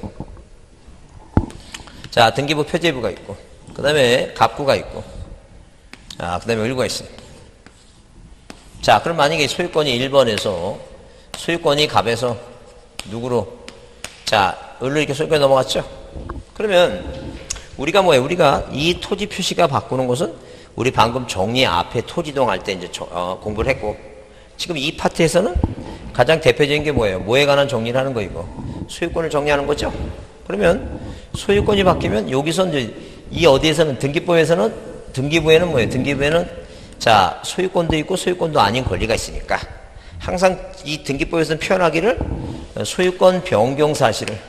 자, 등기부 표제부가 있고, 그 다음에 갑구가 있고, 그 다음에 을구가 있어요. 자, 그럼 만약에 소유권이 1번에서 소유권이 갑에서 누구로? 자, 을로 이렇게 소유권이 넘어갔죠? 그러면 우리가 뭐예요? 우리가 이 토지 표시가 바꾸는 것은 우리 방금 정리 앞에 토지동 할 때 이제 공부를 했고, 지금 이 파트에서는 가장 대표적인 게 뭐예요? 뭐에 관한 정리를 하는 거이고, 소유권을 정리하는 거죠? 그러면 소유권이 바뀌면 여기서 이제 이 어디에서는 등기부에는 뭐예요? 등기부에는 자, 소유권도 있고 소유권도 아닌 권리가 있으니까 항상 이 등기법에서는 표현하기를 소유권 변경 사실을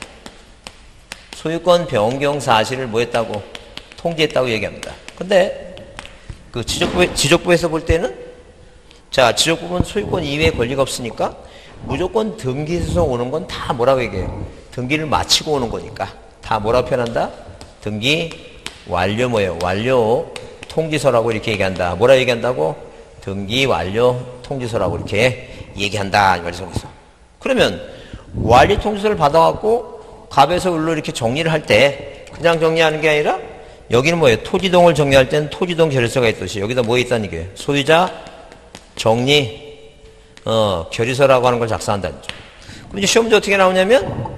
뭐 했다고? 통지했다고 얘기합니다. 근데 그 지적부에서 볼 때는 자, 지적부는 소유권 이외의 권리가 없으니까 무조건 등기소서 오는 건 다 뭐라고 얘기해요? 등기를 마치고 오는 거니까 다 뭐라고 표현한다? 등기 완료 뭐예요? 완료 통지서라고 이렇게 얘기한다. 뭐라 얘기한다고? 등기 완료 통지서라고 이렇게 얘기한다. 이 말이죠. 그러면 완료 통지서를 받아갖고 갑에서 을로 이렇게 정리를 할 때 그냥 정리하는 게 아니라 여기는 뭐예요? 토지동을 정리할 때는 토지동 결의서가 있듯이 여기다 뭐 있다는 얘기예요? 소유자 정리 결의서라고 하는 걸 작성한다는 거죠. 그럼 이제 시험 문제 어떻게 나오냐면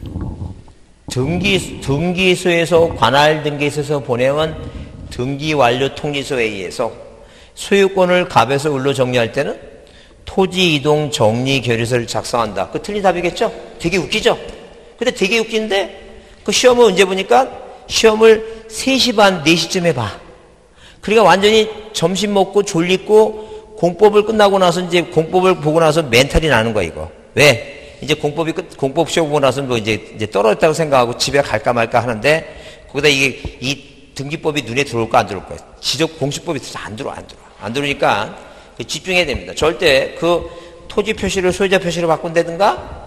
등기소에서 관할 등기소에서 보내온 등기 완료 통지서에 의해서 소유권을 갑에서 을로 정리할 때는 토지 이동 정리 결의서를 작성한다. 그 틀린 답이겠죠? 되게 웃기죠? 근데 되게 웃긴데 그 시험을 언제 보니까 시험을 3시 반, 4시쯤에 봐. 그러니까 완전히 점심 먹고 졸리고 공법을 끝나고 나서 이제 공법을 보고 나서 멘탈이 나는 거야, 이거. 왜? 이제 공법 시험 보고 나서 뭐 이제 떨어졌다고 생각하고 집에 갈까 말까 하는데 거기다 이 등기법이 눈에 들어올까 안 들어올까? 지적 공시법이 안 들어오니까 집중해야 됩니다. 절대 그 토지 표시를 소유자 표시로 바꾼다든가,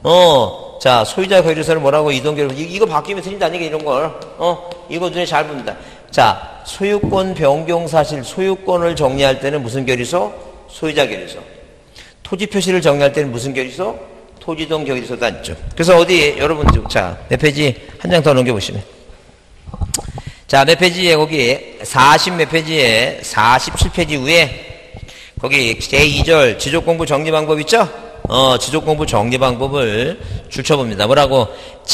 자, 소유자 결의서를 뭐라고 이동결의서, 이거 바뀌면 틀린다는 얘기 이런 걸, 이거 눈에 잘 봅니다. 자, 소유권 변경 사실, 소유권을 정리할 때는 무슨 결의서? 소유자 결의서. 토지 표시를 정리할 때는 무슨 결의서? 토지동 결의서도 있죠. 그래서 어디, 여러분, 자, 몇 페이지 한 장 더 넘겨보시면. 자, 몇 페이지에, 거기, 40 몇 페이지에, 47페이지 위에, 거기, 제2절 지적공부 정리방법 있죠? 지적공부 정리방법을 줄쳐봅니다. 뭐라고?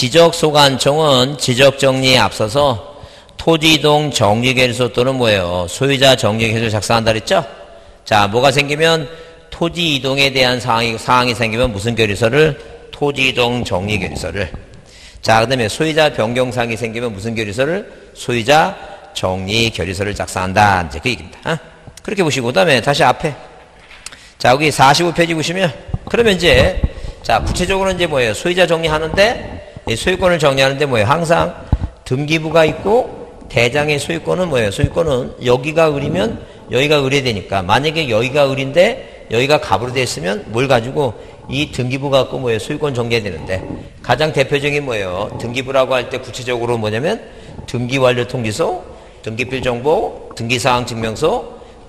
지적소관청은 지적정리에 앞서서 토지이동 정리결의서 또는 뭐예요? 소유자 정리결의서를 작성한다 그랬죠? 자, 뭐가 생기면 토지이동에 대한 사항이 생기면 무슨 결의서를? 토지이동 정리결의서를. 자, 그 다음에 소유자 변경사항이 생기면 무슨 결의서를? 소유자 정리결의서를 작성한다. 이제 그 얘기입니다. 그렇게 보시고, 그 다음에 다시 앞에. 자, 여기 45페이지 보시면, 그러면 이제, 자, 구체적으로 이제 뭐예요? 소유자 정리하는데, 소유권을 정리하는데 뭐예요? 항상 등기부가 있고, 대장의 소유권은 뭐예요? 소유권은 여기가 을이면 여기가 을이 되니까, 만약에 여기가 을인데, 여기가 갑으로 됐으면 뭘 가지고 이 등기부 갖고 뭐예요? 소유권 정리해야 되는데, 가장 대표적인 뭐예요? 등기부라고 할 때 구체적으로 뭐냐면, 등기 완료 통지서, 등기필 정보, 등기사항 증명서,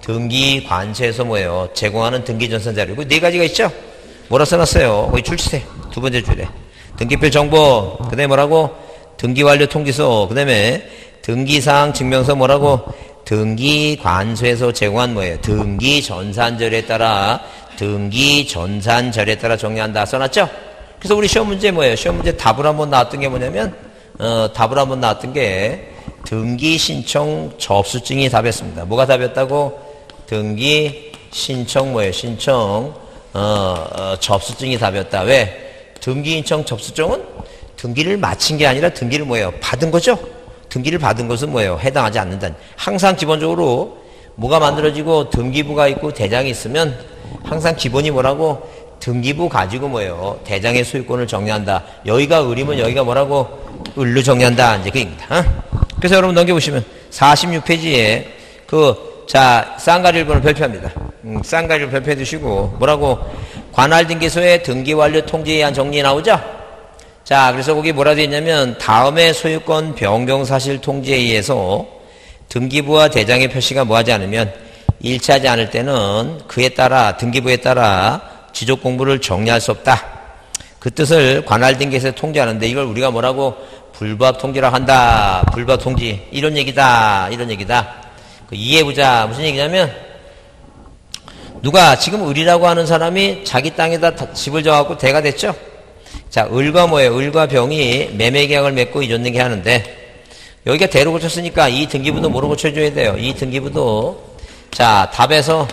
등기 관세에서 뭐예요? 제공하는 등기 전산 자료고 네 가지가 있죠? 뭐라 써놨어요? 거기 줄치세. 두 번째 줄에. 등기필 정보. 그 다음에 뭐라고? 등기 완료 통지서. 그 다음에 등기사항 증명서 뭐라고? 등기 관세에서 제공한 뭐예요? 등기 전산자료에 따라 등기 전산자료에 따라 정리한다. 써놨죠? 그래서 우리 시험 문제 뭐예요? 시험 문제 답을 한번 나왔던 게 뭐냐면 답을 한번 나왔던 게 등기 신청 접수증이 답이었습니다. 뭐가 답이었다고? 등기 신청 뭐예요? 신청 접수증이 답이었다. 왜? 등기 신청 접수증은 등기를 마친 게 아니라 등기를 뭐예요? 받은 거죠? 등기를 받은 것은 뭐예요? 해당하지 않는다. 항상 기본적으로 뭐가 만들어지고 등기부가 있고 대장이 있으면 항상 기본이 뭐라고? 등기부 가지고 뭐예요? 대장의 소유권을 정리한다. 여기가 을이면 여기가 뭐라고? 을로 정리한다. 이제 그 얘기입니다. 어? 그래서 여러분 넘겨보시면 46페이지에 쌍가리일본을 발표합니다. 쌍가리를 발표해 두시고 뭐라고? 관할 등기소의 등기 완료 통지에 의한 정리 나오죠? 자, 그래서 거기 뭐라 되어 있냐면 다음의 소유권 변경 사실 통지에 의해서 등기부와 대장의 표시가 뭐하지 않으면 일치하지 않을 때는 그에 따라 등기부에 따라 지적 공부를 정리할 수 없다. 그 뜻을 관할 등기에서 통지하는데 이걸 우리가 뭐라고? 불법 통지라고 한다. 불법 통지. 이런 얘기다. 이런 얘기다. 이해해보자. 무슨 얘기냐면 누가 지금 을이라고 하는 사람이 자기 땅에다 집을 져갖고 대가 됐죠? 자, 을과 뭐예요? 을과 병이 매매 계약을 맺고 이전등기 하는데 여기가 대로 고쳤으니까 이 등기부도 뭐로 고쳐줘야 돼요? 이 등기부도 자, 답에서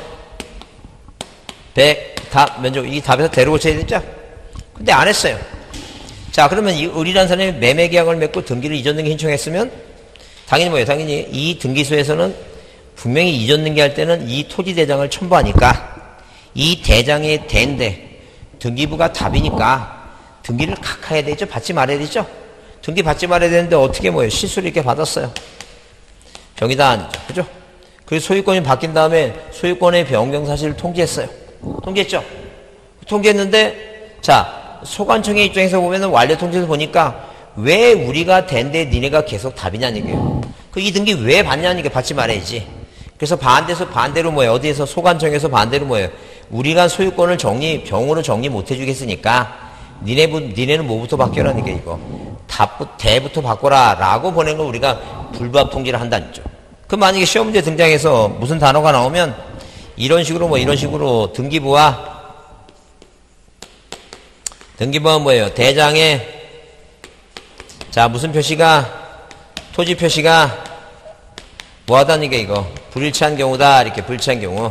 100 답 면적 이 답에서 대로 고쳐야 되죠? 근데 안 했어요. 자, 그러면 이 을이라는 사람이 매매 계약을 맺고 등기를 이전 등기 신청했으면 당연히 뭐예요? 당연히 이 등기소에서는 분명히 이전 등기할 때는 이 토지 대장을 첨부하니까 이 대장의 대인데 등기부가 답이니까 등기를 각하해야 되죠? 받지 말아야 되죠? 등기 받지 말아야 되는데 어떻게 뭐예요? 실수를 이렇게 받았어요. 병이다 아니죠? 그죠? 그래서 소유권이 바뀐 다음에 소유권의 변경 사실을 통지했어요. 통지했죠? 통지했는데 자, 소관청의 입장에서 보면은 완료 통지에서 보니까 왜 우리가 된데 니네가 계속 답이냐는 얘기예요. 이 등기 왜 받냐는 게 받지 말아야지. 그래서 반대로 뭐예요? 어디에서 소관청에서 반대로 뭐예요? 우리가 소유권을 병으로 정리 못 해주겠으니까 니네는 뭐부터 바뀌라는 게 이거. 대부터 바꿔라 라고 보낸 걸 우리가 불법 통지를 한다는 거죠. 그럼 만약에 시험 문제 등장해서 무슨 단어가 나오면 이런 식으로 등기부와 뭐예요? 대장에 자, 무슨 표시가 토지 표시가 뭐 하다는 게 이거 불일치한 경우다. 이렇게 불일치한 경우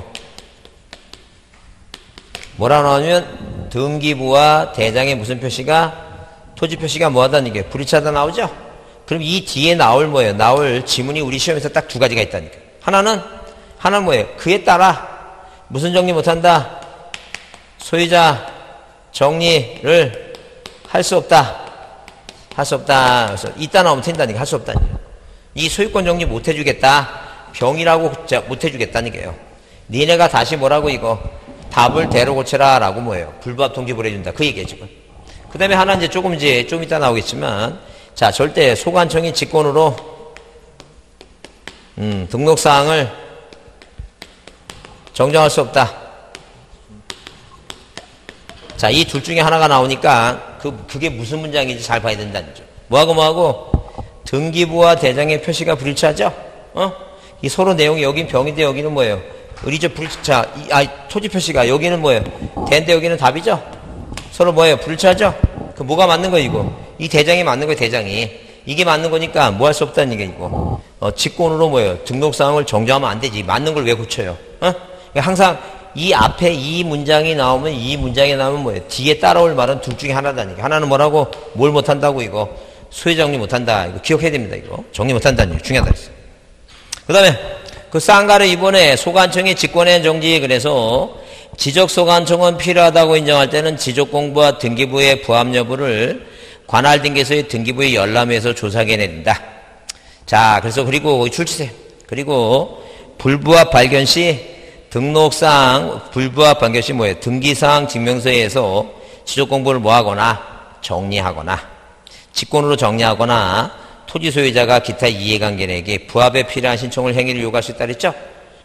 뭐라 나오면 등기부와 대장의 무슨 표시가 토지 표시가 뭐 하다는 게 불일치하다 나오죠? 그럼 이 뒤에 나올 뭐예요? 나올 지문이 우리 시험에서 딱 두 가지가 있다니까. 하나는 뭐예요? 그에 따라 무슨 정리 못한다? 소유자 정리를 할 수 없다. 그래서 이따 나오면 된다니까. 할 수 없다니까. 이 소유권 정리 못 해주겠다. 병이라고 못 해주겠다는 게요. 니네가 다시 뭐라고 이거 답을 대로 고쳐라 라고 뭐예요? 불법 통지를 해준다. 그 얘기예요 지금. 그 다음에 하나 좀 이따 나오겠지만 자, 절대 소관청이 직권으로 등록사항을 정정할 수 없다. 자, 이 둘 중에 하나가 나오니까 그게 무슨 문장인지 잘 봐야 된다는 거죠. 뭐하고 등기부와 대장의 표시가 불일치하죠? 이 서로 내용이 여긴 병인데 여기는 뭐예요? 을이죠. 토지 표시가 여기는 뭐예요? 대인데 여기는 답이죠? 서로 뭐예요? 불일치하죠? 그 뭐가 맞는 거예요, 이거? 이 대장이 맞는 거예요, 대장이. 이게 맞는 거니까 뭐 할 수 없다는 게 이거. 직권으로 뭐예요? 등록사항을 정정하면 안 되지. 맞는 걸 왜 고쳐요? 그러니까 항상 이 앞에 이 문장이 나오면 뭐예요? 뒤에 따라올 말은 둘 중에 하나다니까. 하나는 뭐라고? 뭘 못한다고 이거. 소유 정리 못한다. 이거 기억해야 됩니다, 이거. 정리 못한다는 얘기 중요하다 그랬어요. 그 다음에 그 쌍가르 이번에 소관청의 직권의 정지 그래서 지적소관청은 필요하다고 인정할 때는 지적공부와 등기부의 부합 여부를 관할등기소의 등기부의 열람에서 조사하게 된다. 자, 그래서 그리고 출치세 그리고 불부합 발견 시 등록상 불부합 발견 시 뭐예요? 등기사항 증명서에서 지적공부를 뭐하거나 정리하거나 직권으로 정리하거나 토지 소유자가 기타 이해관계인에게 부합에 필요한 신청을 행위를 요구할 수 있다 그랬죠?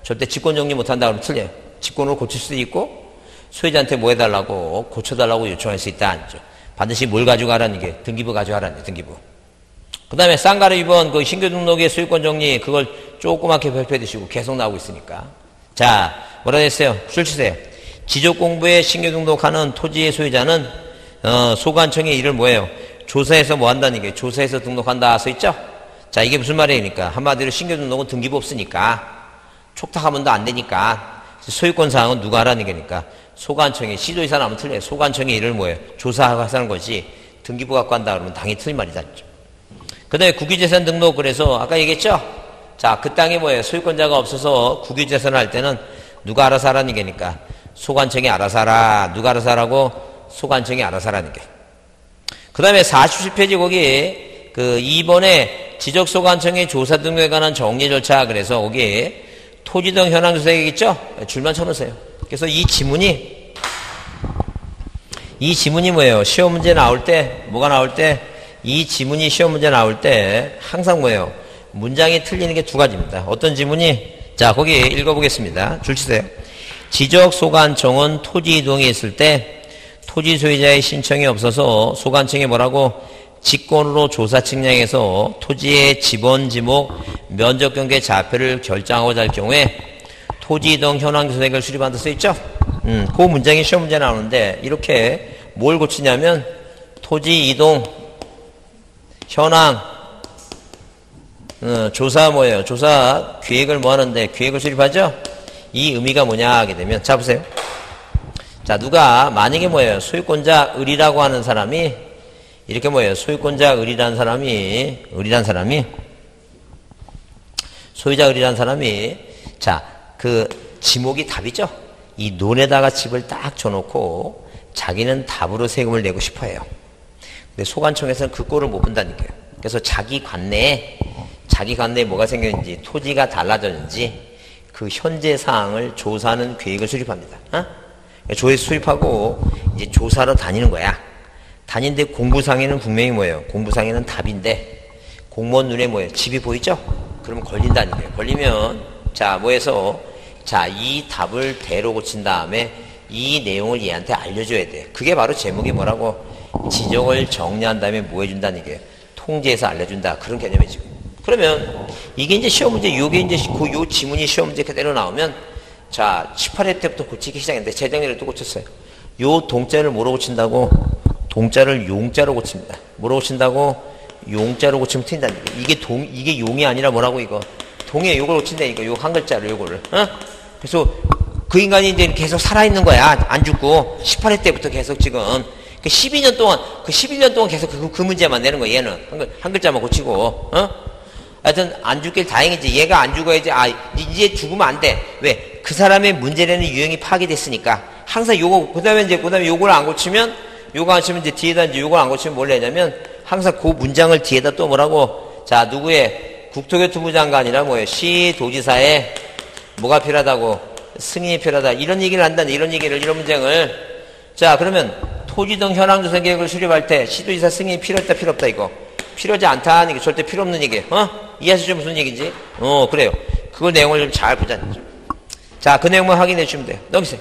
절대 직권 정리 못한다 그러면 틀려요. 직권으로 고칠 수도 있고 소유자한테 뭐 해달라고 고쳐달라고 요청할 수 있다 아니죠. 반드시 뭘 가져가라는 게 등기부 가져가라는 게 등기부. 그 다음에 쌍가루 2번 그 신규 등록의 소유권 정리 그걸 조그맣게 발표해 두시고 계속 나오고 있으니까. 자, 뭐라 했어요? 줄 치세요. 지적공부에 신규 등록하는 토지의 소유자는 소관청의 일을 뭐예요? 조사해서 뭐 한다는 게 조사해서 등록한다 써있죠? 자, 이게 무슨 말이니까 한마디로 신규 등록은 등기부 없으니까 촉탁하면 안 되니까 소유권 사항은 누가 하라는 게니까 소관청의 시도의사 나오면 틀려요. 소관청의 일을 뭐예요? 조사하고 하는 거지 등기부 갖고 한다 그러면 당연히 틀린 말이다. 그 다음에 국유재산 등록 그래서 아까 얘기했죠? 자, 그 땅에 뭐예요? 소유권자가 없어서 국유재산을 할 때는 누가 알아서 하라는 게니까 소관청이 알아서 하라. 누가 알아서 하라고? 소관청이 알아서 하라는 게. 그 다음에 47페이지 거기 그 2번에 지적소관청의 조사 등록에 관한 정리 절차 그래서 거기 토지 등 현황 조사 얘기겠죠? 줄만 쳐놓으세요. 그래서 이 지문이 뭐예요? 시험 문제 나올 때 뭐가 나올 때 이 지문이 시험 문제 나올 때 항상 뭐예요? 문장이 틀리는 게 두 가지입니다. 어떤 지문이? 자, 거기 읽어보겠습니다. 줄 치세요. 지적소관청은 토지 이동이 있을 때 토지 소유자의 신청이 없어서 소관청이 뭐라고? 직권으로 조사 측량해서 토지의 지번, 지목, 면적 경계 좌표를 결정하고자 할 경우에 토지 이동 현황 조사액을 수립한다 써있죠? 그 문장이 시험 문제 나오는데 이렇게 뭘 고치냐면 토지 이동 현황 조사 뭐예요? 조사 계획을 뭐 하는데 계획을 수립하죠? 이 의미가 뭐냐 하게 되면 자 보세요. 자, 누가 만약에 뭐예요? 소유권자 을이라고 하는 사람이 이렇게 뭐예요? 소유권자 을이라는 사람이 소유자 을이라는 사람이 자, 그 지목이 답이죠? 이 논에다가 집을 딱 줘놓고 자기는 답으로 세금을 내고 싶어 해요. 근데 소관청에서는 그 꼴을 못 본다는 거예요. 그래서 자기 관내에 뭐가 생겼는지 토지가 달라졌는지 그 현재 사항을 조사하는 계획을 수립합니다. 조회 수립하고 이제 조사로 다니는 거야. 다니는데 공부상에는 분명히 뭐예요? 공부상에는 답인데 공무원 눈에 뭐예요? 집이 보이죠? 그러면 걸린다는 거예요. 걸리면 자 뭐해서 자 이 답을 대로 고친 다음에 이 내용을 얘한테 알려줘야 돼. 그게 바로 제목이 뭐라고? 지적을 정리한 다음에 뭐 해준다는 얘기예요. 통지해서 알려준다. 그런 개념이죠. 그러면 이게 이제 시험 문제 요게 이제 요 지문이 시험 문제 그대로 나오면 자 18회 때부터 고치기 시작했는데 재작년에 또 고쳤어요. 요 동자를 뭐로 고친다고? 동자를 용자로 고칩니다. 뭐로 고친다고? 용자로 고치면 틀린다는 얘기예요. 이게 용이 아니라 뭐라고 이거? 동에 요걸 고친다니까. 요 한 글자로 요거를. 그래서 그 인간이 이제 계속 살아있는 거야. 안 죽고 18회 때부터 계속 지금 그 12년 동안 그 11년 동안 계속 그 문제만 내는 거야. 얘는 한 글자만 고치고 하여튼 안 죽길 다행이지. 얘가 안 죽어야지. 아 이제 죽으면 안 돼. 왜? 그 사람의 문제라는 유형이 파악이 됐으니까 항상 요거 그다음에 요걸 안 고치면 이제 뒤에다 이제 요걸 안 고치면 뭘 내냐면 항상 그 문장을 뒤에다 또 뭐라고? 자 누구의 국토교통부 장관이라 뭐예요? 시도지사에 뭐가 필요하다고? 승인이 필요하다. 이런 얘기를 한다. 이런 문장을 자 그러면 토지 등 현황 조사 계획을 수립할 때 시도지사 승인이 필요했다 필요 없다 이거 필요하지 않다는 게 절대 필요 없는 얘기. 이해하시죠? 무슨 얘기인지? 그래요. 그걸 내용을 좀 잘 보자. 자, 그 내용만 확인해 주시면 돼요. 넘기세요.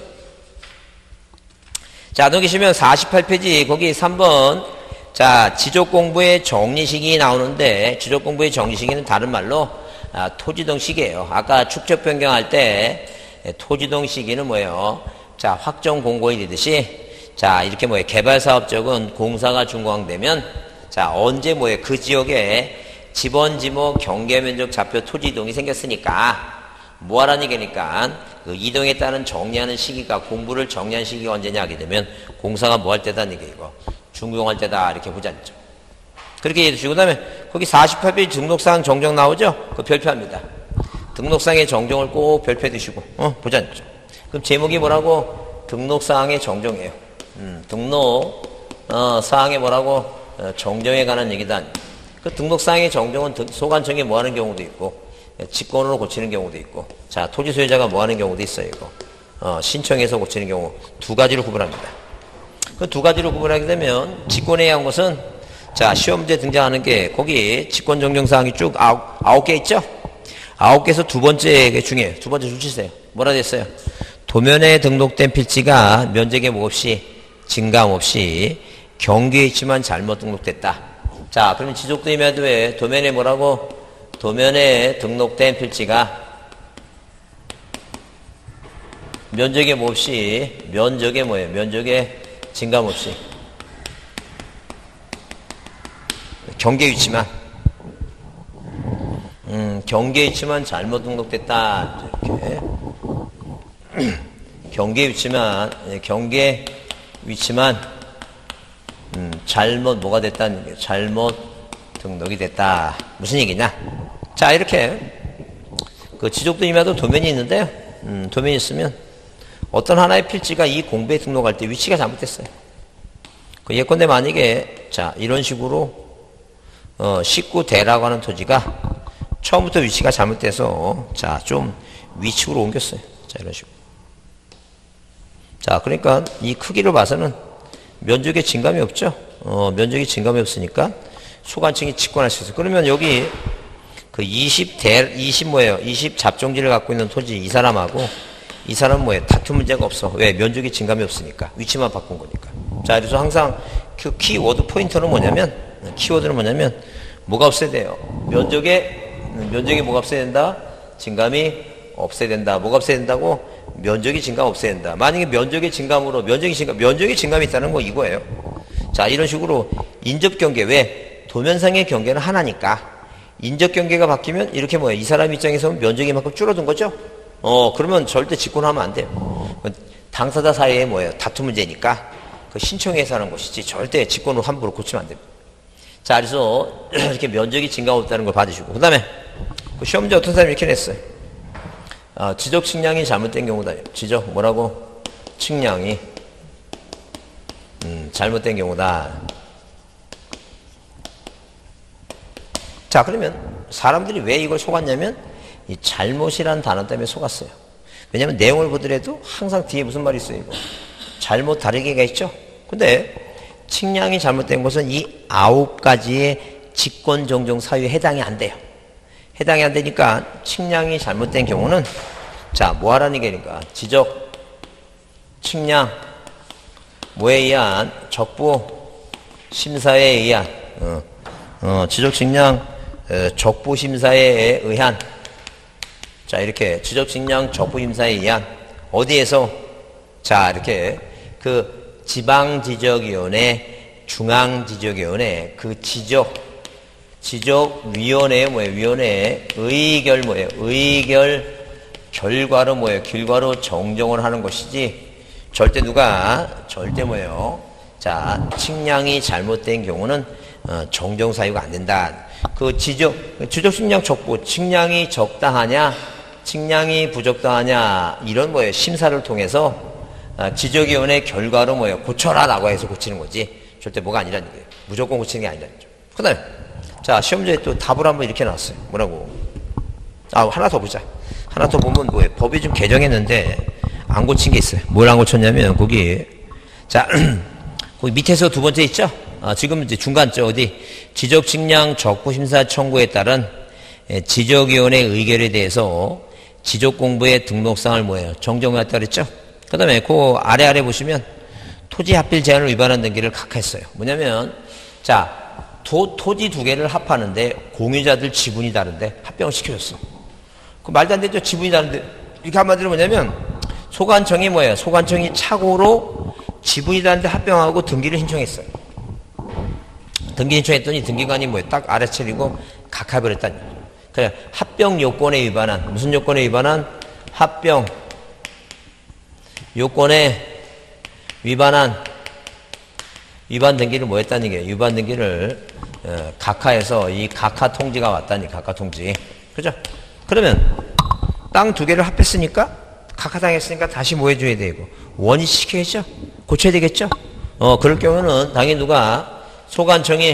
자, 넘기시면 48페이지 거기 3번 자, 지적공부의 정리식이 나오는데 지적공부의 정리식이는 다른 말로 토지동 시기예요. 아까 축적 변경할 때 토지동 시기는 뭐예요? 자, 확정 공고일이듯이 자, 이렇게 뭐예요? 개발사업적은 공사가 준공되면 자, 언제 뭐예요? 그 지역에 지번, 지목, 경계면적, 좌표, 토지 이동이 생겼으니까 뭐 하라는 얘기니까 그 이동에 따른 정리하는 시기가 공부를 정리하는 시기가 언제냐 하게 되면 공사가 뭐 할 때다는 얘기고 준공할 때다 이렇게 보지 않죠. 그렇게 얘기해 주시고 그다음에 거기 48페이지 등록사항 정정 나오죠? 그거 별표합니다. 등록사항의 정정을 꼭 별표해 두시고 보지 않죠. 그럼 제목이 뭐라고? 등록사항의 정정이에요. 등록 사항에 뭐라고? 정정에 관한 얘기다. 그 등록사항의 정정은 소관청이 뭐 하는 경우도 있고 직권으로 고치는 경우도 있고 자 토지 소유자가 뭐 하는 경우도 있어요. 이거 신청해서 고치는 경우 두 가지로 구분합니다. 그 두 가지로 구분하게 되면 직권에 의한 것은 자 시험 문제 등장하는 게 거기 직권 정정 사항이 쭉 9개 있죠. 9개에서 두 번째 중에 두 번째 줄치세요. 뭐라 됐어요? 도면에 등록된 필지가 면적에 뭐 없이 증감 없이 경계에 있지만 잘못 등록됐다. 자, 그러면 지적도임해야 돼. 도면에 뭐라고? 도면에 등록된 필지가 면적에 뭐 없이, 면적에 뭐예요? 면적에 증감 없이 경계 위치만 경계 위치만 잘못 등록됐다. 이렇게 경계 위치만 잘못 뭐가 됐다는 게 잘못 등록이 됐다. 무슨 얘기냐? 자, 이렇게 그 지적도임에도 도면이 있는데요. 도면이 있으면 어떤 하나의 필지가 이 공부에 등록할 때 위치가 잘못됐어요. 그 예컨대 만약에 자 이런 식으로 19대라고 하는 토지가 처음부터 위치가 잘못돼서 자 좀 위축으로 옮겼어요. 자 이런 식으로. 자 그러니까 이 크기를 봐서는 면적에 증감이 없죠. 면적에 증감이 없으니까 소관청이 직권할 수 있어요. 그러면 여기 그 20 뭐예요? 20 잡종지를 갖고 있는 토지 이 사람하고 이 사람은 뭐예요? 다툼 문제가 없어. 왜? 면적이 증감이 없으니까. 위치만 바꾼 거니까. 자, 그래서 항상 그 키워드 포인터는 뭐냐면, 뭐가 없어야 돼요? 면적에 뭐가 없어야 된다? 증감이 없어야 된다. 뭐가 없어야 된다고? 면적이 증감 없어야 된다. 만약에 면적의 증감이 있다는 거 이거예요. 자, 이런 식으로 인접 경계. 왜? 도면상의 경계는 하나니까. 인접 경계가 바뀌면 이렇게 뭐예요? 이 사람 입장에서는 면적이 이만큼 줄어든 거죠? 그러면 절대 직권하면 안 돼요. 당사자 사이에 뭐예요? 다툼 문제니까 그 신청해서 하는 것이지 절대 직권으로 함부로 고치면 안 됩니다. 자, 그래서 이렇게 면적이 증가 없다는 걸 받으시고, 그 다음에 그 시험 문제 어떤 사람이 이렇게 냈어요? 지적 측량이 잘못된 경우다. 지적 뭐라고? 측량이 잘못된 경우다. 자, 그러면 사람들이 왜 이걸 속았냐면 이 잘못이란 단어 때문에 속았어요. 왜냐면 내용을 보더라도 항상 뒤에 무슨 말이 있어요, 이거. 잘못 다르게가 있죠? 근데 측량이 잘못된 것은 이 9가지의 직권 정정 사유에 해당이 안 돼요. 해당이 안 되니까 측량이 잘못된 경우는 자, 뭐 하라는 얘기니까 지적, 측량, 뭐에 의한 적부 심사에 의한 지적, 측량, 적부 심사에 의한 자, 이렇게 지적, 측량, 적부 심사에 의한 어디에서 자, 이렇게 그 지방지적위원회, 중앙지적위원회 그 지적위원회 뭐예요? 위원회 의결 뭐예요? 의결 결과로 뭐예요? 결과로 정정을 하는 것이지 절대 뭐예요? 자, 측량이 잘못된 경우는 정정 사유가 안 된다. 그 지적, 측량 적부, 측량이 적당하냐, 측량이 부적당하냐 이런 뭐예요? 심사를 통해서 지적위원회 결과로 뭐예요? 고쳐라라고 해서 고치는 거지. 절대 뭐가 아니라는 거예요. 무조건 고치는 게 아니라는 거죠. 그 다음에 자, 시험지에 또 답을 한번 이렇게 나왔어요. 뭐라고? 하나 더 보자. 하나 더 보면 뭐예요? 법이 좀 개정했는데 안 고친 게 있어요. 뭘 안 고쳤냐면 거기 자 거기 밑에서 두 번째 있죠? 지금 이제 중간쯤 어디 지적 측량 적부 심사 청구에 따른 지적위원회 의결에 대해서 지적공부의 등록상을 뭐예요? 정정했다 그랬죠? 그 다음에 그 아래 보시면 토지 합필 제한을 위반한 등기를 각하했어요. 뭐냐면 자 토지 두 개를 합하는데 공유자들 지분이 다른데 합병을 시켜줬어. 그 말도 안 되죠? 지분이 다른데 이렇게 한마디로 뭐냐면 소관청이 뭐예요? 소관청이 착오로 지분이 다른데 합병하고 등기를 신청했어요. 등기 신청했더니 등기관이 뭐예요? 딱 알아차리고 각하해버렸다니. 그래 합병 요건에 위반한 무슨 요건에 위반한 합병 요건에 위반한 위반 등기를 뭐 했다는 게 위반 등기를 각하해서 이 각하 통지가 왔다니 각하 통지. 그죠? 그러면 땅 두 개를 합했으니까 각하당했으니까 다시 뭐 해줘야 되고 원위 시켜야죠. 고쳐야 되겠죠? 그럴 경우는 당연히 누가 소관청이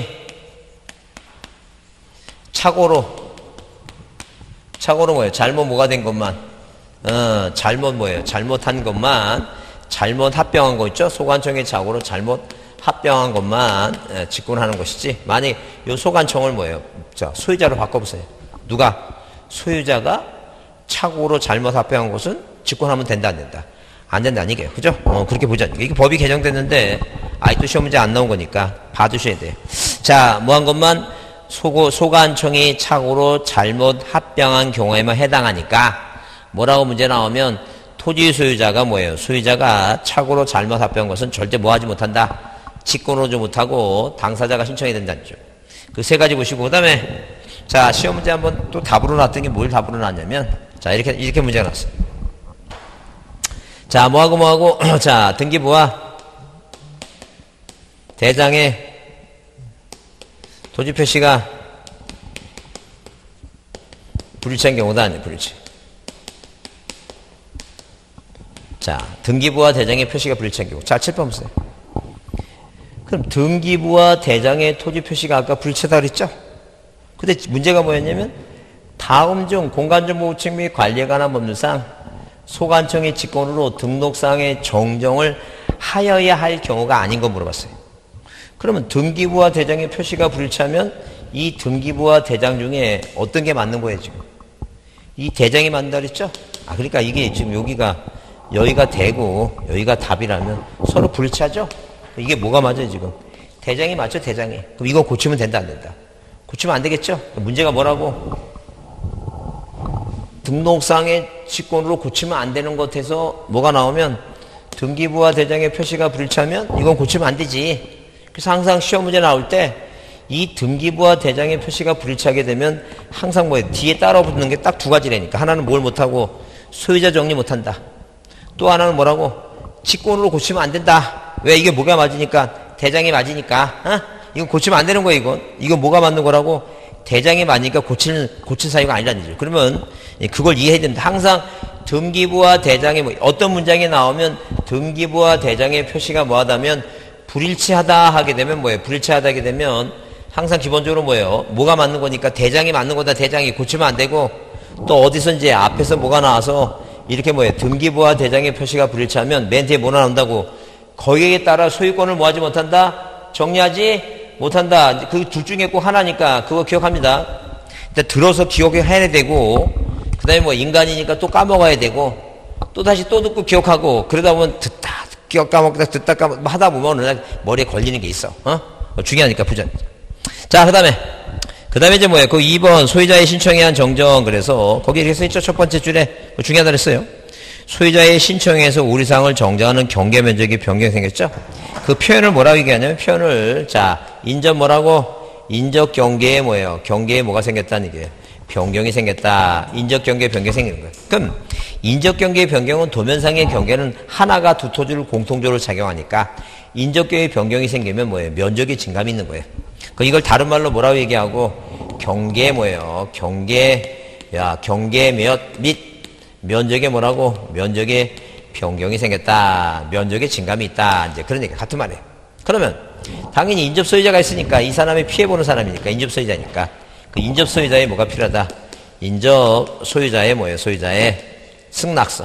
착오로 뭐예요? 잘못 뭐가 된 것만 잘못 뭐예요? 잘못한 것만 잘못 합병한 거 있죠? 소관청의 착오로 잘못 합병한 것만 직권하는 것이지 만약 이 소관청을 뭐예요? 자, 소유자로 바꿔보세요. 누가? 소유자가 착오로 잘못 합병한 것은 직권하면 된다, 안 된다? 안 된다는 얘기예요. 그죠? 그렇게 보자. 이게 법이 개정됐는데, 아직도 시험 문제 안 나온 거니까 봐두셔야 돼요. 자, 뭐 한 것만 소관청이 착오로 잘못 합병한 경우에만 해당하니까, 뭐라고 문제 나오면, 토지 소유자가 뭐예요? 소유자가 착오로 잘못 합병한 것은 절대 뭐 하지 못한다? 직권으로지 못하고 당사자가 신청해야 된다는 점. 그 세 가지 보시고, 그 다음에, 자, 시험 문제 한번 또 답으로 놨더니 뭘 답으로 놨냐면, 자, 이렇게 문제가 났어. 자, 뭐하고, 자, 등기부와 대장의 토지 표시가 불일치한 경우다, 아니에요, 불일치. 자, 등기부와 대장의 표시가 불일치한 경우. 자, 7번 보세요. 그럼 등기부와 대장의 토지 표시가 아까 불일치하다 그랬죠? 근데 문제가 뭐였냐면, 다음 중 공간정보우측 및 관리에 관한 법률상 소관청의 직권으로 등록상의 정정을 하여야 할 경우가 아닌 거 물어봤어요. 그러면 등기부와 대장의 표시가 불일치하면 이 등기부와 대장 중에 어떤 게 맞는 거예요, 지금? 이 대장이 맞는다 그랬죠? 그러니까 이게 지금 여기가 되고 여기가 답이라면 서로 불일치하죠? 이게 뭐가 맞아요, 지금? 대장이 맞죠, 대장이. 그럼 이거 고치면 된다, 안 된다? 고치면 안 되겠죠? 문제가 뭐라고? 등록상의 직권으로 고치면 안 되는 것에서 뭐가 나오면 등기부와 대장의 표시가 불일치하면 이건 고치면 안 되지. 그래서 항상 시험 문제 나올 때 이 등기부와 대장의 표시가 불일치하게 되면 항상 뭐예요? 뒤에 따라 붙는 게 딱 두 가지라니까. 하나는 뭘 못하고 소유자 정리 못한다. 또 하나는 뭐라고? 직권으로 고치면 안 된다. 왜? 이게 뭐가 맞으니까? 대장이 맞으니까. 이건 고치면 안 되는 거예요, 이건. 이건 뭐가 맞는 거라고? 대장이 맞으니까 고칠 사유가 아니라는 거죠. 그러면 그걸 이해해야 된다. 항상 등기부와 대장의 어떤 문장이 나오면 등기부와 대장의 표시가 뭐하다면 불일치하다 하게 되면 뭐예요? 불일치하다 하게 되면 항상 기본적으로 뭐예요? 뭐가 맞는 거니까 대장이 맞는 거다. 대장이 고치면 안 되고 또 어디서 이제 앞에서 뭐가 나와서 이렇게 뭐예요? 등기부와 대장의 표시가 불일치하면 맨 뒤에 뭐 나온다고? 거기에 따라 소유권을 뭐하지 못한다? 정리하지 못한다. 그 둘 중에 꼭 하나니까 그거 기억합니다. 일단 들어서 기억해야 되고 그 다음에 뭐 인간이니까 또 까먹어야 되고 또 다시 또 듣고 기억하고 그러다 보면 듣다 까먹다 하다 보면 머리에 걸리는 게 있어. 중요하니까 부전. 자, 그 다음에 이제 뭐예요? 그 2번 소유자의 신청에 한 정정. 그래서 거기 이렇게 써있죠. 첫 번째 줄에 중요하다 그랬어요. 소유자의 신청에서 우리사항을 정정하는 경계 면적이 변경이 생겼죠. 그 표현을 뭐라고 얘기하냐면 표현을 자 인접 뭐라고? 인적 경계에 뭐예요? 경계에 뭐가 생겼다는 얘기예요. 변경이 생겼다. 인적 경계 변경이 생기는 거예요. 그럼 인적 경계 변경은 도면상의 경계는 하나가 두 토지를 공통적으로 작용하니까 인적 경계 변경이 생기면 뭐예요? 면적의 증감이 있는 거예요. 이걸 다른 말로 뭐라고 얘기하고 경계 뭐예요? 경계 및 면적에 뭐라고? 면적의 변경이 생겼다. 면적의 증감이 있다. 이제 그런 얘기 같은 말이에요. 그러면 당연히 인접 소유자가 있으니까 이 사람이 피해보는 사람이니까 인접 소유자니까 그 인접 소유자의 뭐가 필요하다? 인접 소유자의 뭐예요? 소유자의 승낙서.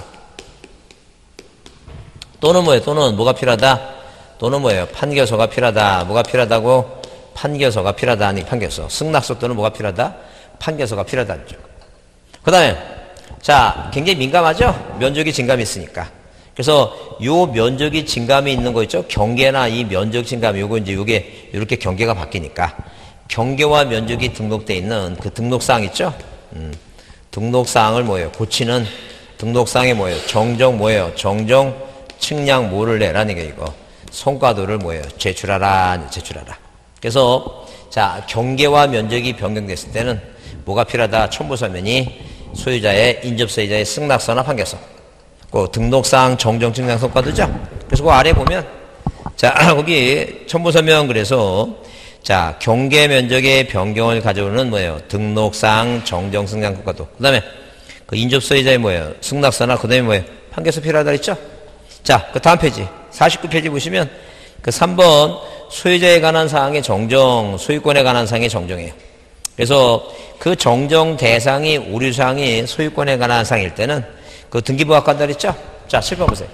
또는 뭐예요? 또는 뭐가 필요하다? 또는 뭐예요? 판결서가 필요하다. 뭐가 필요하다고? 판결서가 필요하다. 아니 판결서. 승낙서 또는 뭐가 필요하다? 판결서가 필요하다는 점. 그 다음에 자, 굉장히 민감하죠? 면적이 증감이 있으니까. 그래서 요 면적이 증감이 있는 거 있죠? 경계나 이 면적 증감, 요거 이제 요게 이렇게 경계가 바뀌니까 경계와 면적이 등록되어 있는 그 등록사항 있죠? 등록사항을 뭐예요? 고치는 등록사항에 뭐예요? 정정 뭐예요? 정정 측량 뭐를 내라는 게 이거. 성과도를 뭐예요? 제출하라. 그래서 자, 경계와 면적이 변경됐을 때는 뭐가 필요하다? 첨부서면이 소유자의 인접소유자의 승낙서나 판결서. 그 등록상 정정 측량 성과도죠. 그래서 그 아래 보면 자 거기 첨부서면 그래서 자 경계 면적의 변경을 가져오는 뭐예요? 등록상 정정 측량 성과도. 그다음에 그 인접소유자의 뭐예요? 승낙서나 그다음에 뭐예요? 판결서 필요하다 했죠. 자 그 다음 페이지 49페이지 보시면 그 3번 소유자에 관한 사항의 정정, 소유권에 관한 사항의 정정이에요. 그래서 그 정정 대상이 오류사항이 소유권에 관한 사항일 때는 그 등기부가 간다 그랬죠? 자, 7번 보세요.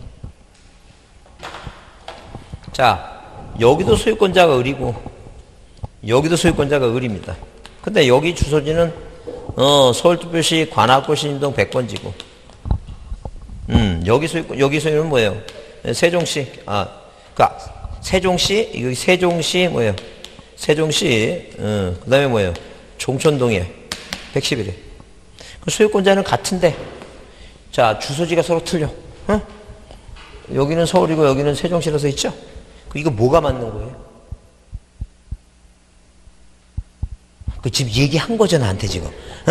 자, 여기도 소유권자가 을이고 여기도 소유권자가 을입니다. 근데 여기 주소지는 서울특별시 관악구 신림동 100번지고. 여기 소유는 뭐예요? 세종시, 세종시, 여기 세종시 뭐예요? 세종시, 그 다음에 뭐예요? 종천동에 111에. 소유권자는 같은데, 자, 주소지가 서로 틀려. 여기는 서울이고 여기는 세종시라고 써 있죠? 이거 뭐가 맞는 거예요? 지금 얘기한 거죠, 나한테 지금.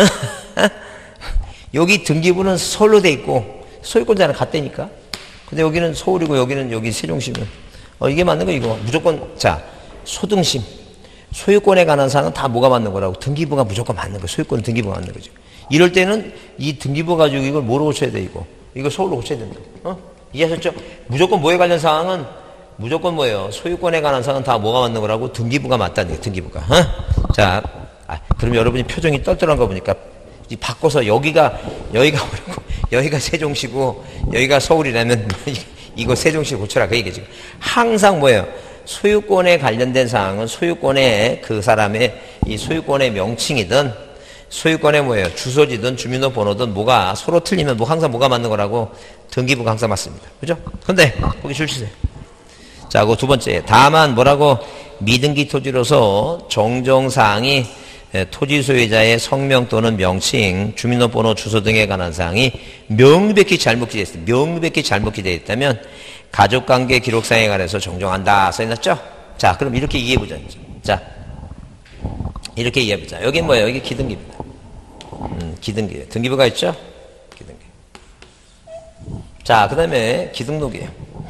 여기 등기부는 서울로 돼 있고, 소유권자는 같다니까? 근데 여기는 서울이고 여기 세종시면. 이게 맞는 거, 이거. 무조건, 자, 소등심. 소유권에 관한 사항은 다 뭐가 맞는 거라고? 등기부가 무조건 맞는 거예요. 소유권은 등기부가 맞는 거죠. 이럴 때는 이 등기부 가지고 이걸 뭐로 고쳐야 돼, 이거? 이거 서울로 고쳐야 된다. 이해하셨죠? 무조건 뭐에 관련 사항은 무조건 뭐예요? 소유권에 관한 사항은 다 뭐가 맞는 거라고? 등기부가 맞다는 거예요, 등기부가. 자, 그럼 여러분이 표정이 떨떠한 거 보니까 바꿔서 여기가 어렵고 여기가 세종시고 여기가 서울이라면 이거 세종시 고쳐라 그 얘기죠. 항상 뭐예요? 소유권에 관련된 사항은 소유권의 그 사람의 이 소유권의 명칭이든 소유권의 뭐예요? 주소지든 주민등록번호든 뭐가 서로 틀리면 항상 뭐가 맞는 거라고? 등기부가 항상 맞습니다. 그죠? 근데 거기 줄 치세요. 자, 그 두 번째. 다만 뭐라고? 미등기 토지로서 정정사항이 토지 소유자의 성명 또는 명칭, 주민등록번호, 주소 등에 관한 사항이 명백히 잘못 기재되어 있다. 명백히 잘못 기재되어 있다면 가족관계 기록상에 관해서 정정한다. 써있었죠? 자, 그럼 이렇게 이해해보자. 자, 이렇게 이해해보자. 여기 뭐예요? 여기 기등기입니다. 기등기. 등기부가 있죠? 기등기. 자, 그 다음에 기등록이에요.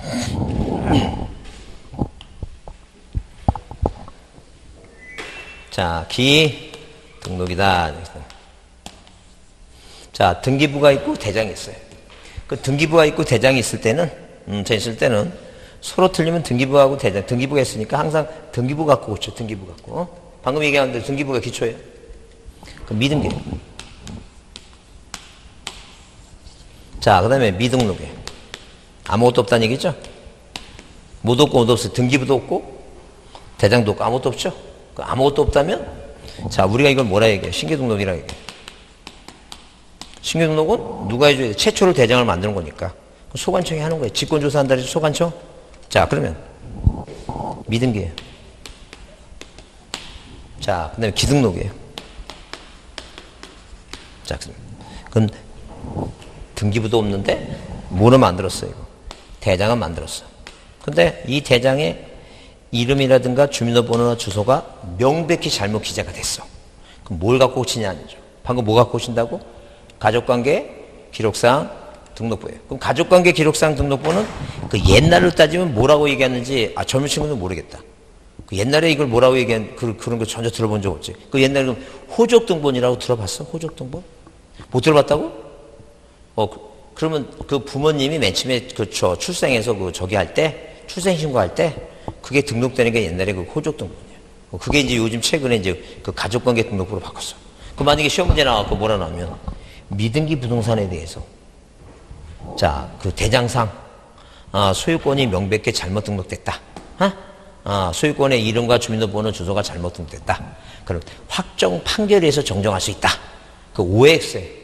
자, 등록이다. 자, 등기부가 있고 대장이 있어요. 그 등기부가 있고 대장이 있을 때는, 서로 틀리면 등기부하고 대장, 등기부가 있으니까 항상 등기부 갖고 고쳐, 등기부 갖고. 방금 얘기한 대로 등기부가 기초예요. 그럼 미등기. 자, 그 다음에 미등록이에요. 아무것도 없다는 얘기죠? 뭐도 없고 뭐도 없어요. 등기부도 없고, 대장도 없고, 아무것도 없죠? 아무것도 없다면, 자, 우리가 이걸 뭐라 얘기해? 신규등록이라 얘기해. 신규등록은 누가 해줘야 돼? 최초로 대장을 만드는 거니까. 소관청이 하는 거예요. 직권조사한다 해서 소관청? 자, 그러면, 미등기예요. 자, 그 다음에 기등록이에요. 자, 그럼, 등기부도 없는데, 뭐를 만들었어요, 이거? 대장은 만들었어. 근데 이 대장에 이름이라든가 주민등록번호나 주소가 명백히 잘못 기재가 됐어. 그럼 뭘 갖고 고치냐 아니죠. 방금 뭐 갖고 고친다고? 가족관계 기록상 등록부예요. 그럼 가족관계 기록상 등록부는 그 옛날로 따지면 뭐라고 얘기하는지 젊은 친구는 모르겠다. 그 옛날에 이걸 뭐라고 얘기한 그런 거 전혀 들어본 적 없지. 그 옛날에 호적등본이라고 들어봤어? 호적등본? 못 들어봤다고? 그러면 그 부모님이 맨 처음에 출생해서 저기 할 때 출생신고할 때 그게 등록되는 게 옛날에 그 호적등본이에요. 그게 이제 요즘 최근에 이제 그 가족관계 등록부로 바꿨어. 그 만약에 시험 문제 나와서 뭐라 나오면 미등기 부동산에 대해서 자, 그 대장상 소유권이 명백히 잘못 등록됐다. 소유권의 이름과 주민등록번호 주소가 잘못 등록됐다. 그럼 확정 판결에서 정정할 수 있다. 그 OX에